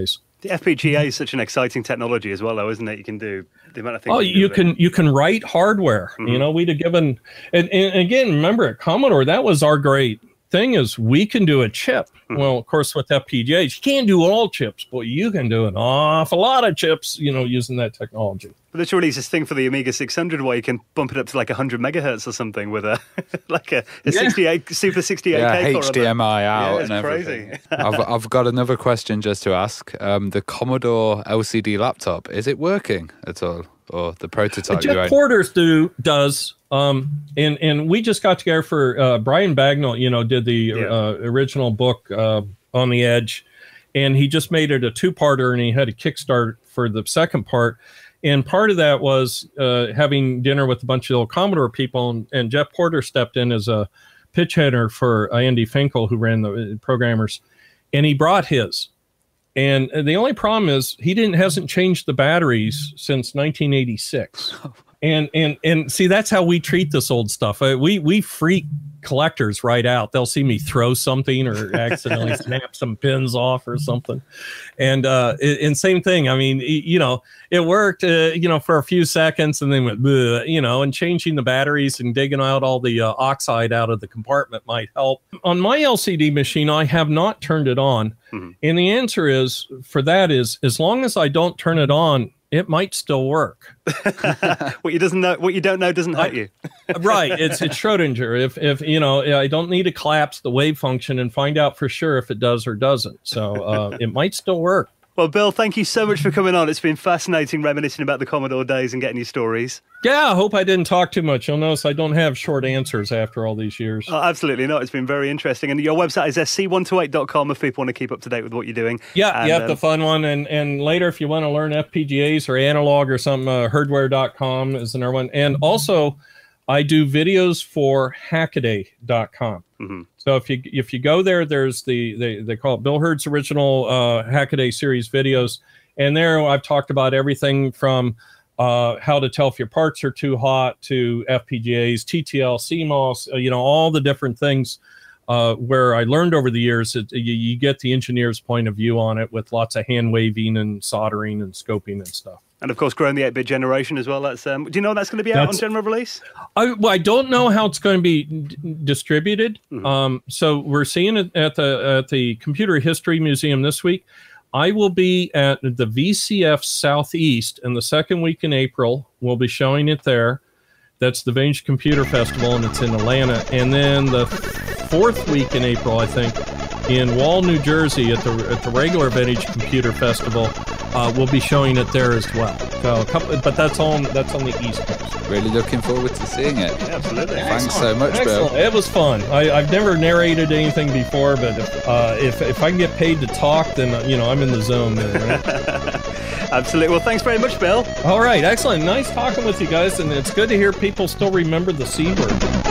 The F P G A is such an exciting technology as well, though, isn't it? You can do the amount of things. Oh, you can, you do can you can write hardware. Mm-hmm. You know, we'd have given, and, and again, remember at Commodore, that was our great thing is we can do a chip. Mm-hmm. Well, of course, with F P G As, you can't do all chips, but you can do an awful lot of chips, you know, using that technology. But there's released this thing for the Amiga six hundred where you can bump it up to like one hundred megahertz or something with a like a, a yeah. sixty-eight Super sixty-eight yeah, K H D M I out yeah, and everything. Crazy. I've I've got another question just to ask. Um, the Commodore L C D laptop, is it working at all, or the prototype? Jeff Porter's do does. Um, and, and we just got together for, uh, Brian Bagnall, you know, did the yeah. uh, original book, uh, On the Edge, and he just made it a two-parter, and he had a Kickstarter for the second part. And part of that was uh, having dinner with a bunch of little Commodore people, and, and Jeff Porter stepped in as a pitch hitter for uh, Andy Finkel, who ran the programmers, and he brought his. And the only problem is he didn't hasn't changed the batteries since nineteen eighty-six. And and and see, that's how we treat this old stuff. Uh, we we freak collectors right out. They'll see me throw something or accidentally snap some pins off or something. And uh, and same thing. I mean, you know, it worked, uh, you know, for a few seconds, and then went, bleh, you know, and changing the batteries and digging out all the uh, oxide out of the compartment might help. On my L C D machine, I have not turned it on, mm-hmm. and the answer is for that is as long as I don't turn it on, it might still work. What you doesn't know, what you don't know, doesn't hurt you. Right? It's it's Schrodinger. If if you know, I don't need to collapse the wave function and find out for sure if it does or doesn't. So uh, it might still work. Well, Bill, thank you so much for coming on. It's been fascinating reminiscing about the Commodore days and getting your stories. Yeah, I hope I didn't talk too much. You'll notice I don't have short answers after all these years. Oh, absolutely not. It's been very interesting. And your website is C one twenty-eight dot com if people want to keep up to date with what you're doing. Yeah, and, yeah, um, the fun one. And and later, if you want to learn F P G As or analog or something, uh, herdware dot com is another one. And also, I do videos for hackaday dot com. Mm-hmm. So if you if you go there, there's the they, they call it Bil Herd's original uh, Hackaday series videos. And there I've talked about everything from uh, how to tell if your parts are too hot to F P G As, T T L, C MOS, uh, you know, all the different things uh, where I learned over the years that you, you get the engineer's point of view on it with lots of hand waving and soldering and scoping and stuff. And of course, growing the eight-bit generation as well. That's um, do you know that's going to be out that's, on general release? I, well, I don't know how it's going to be d distributed. Mm-hmm. um, so we're seeing it at the at the Computer History Museum this week. I will be at the V C F Southeast in the second week in April. We'll be showing it there. That's the Vantage Computer Festival, and it's in Atlanta. And then the fourth week in April, I think, in Wall, New Jersey, at the at the regular Vantage Computer Festival, uh, we'll be showing it there as well. So, a couple, but that's on that's on the East Coast. Really looking forward to seeing it. Yeah, absolutely. Thanks Excellent. so much, Excellent. Bill. It was fun. I, I've never narrated anything before, but if, uh, if if I can get paid to talk, then you know I'm in the zone there. Right? Absolutely. Well, thanks very much, Bill. All right, excellent. Nice talking with you guys, and it's good to hear people still remember the C word.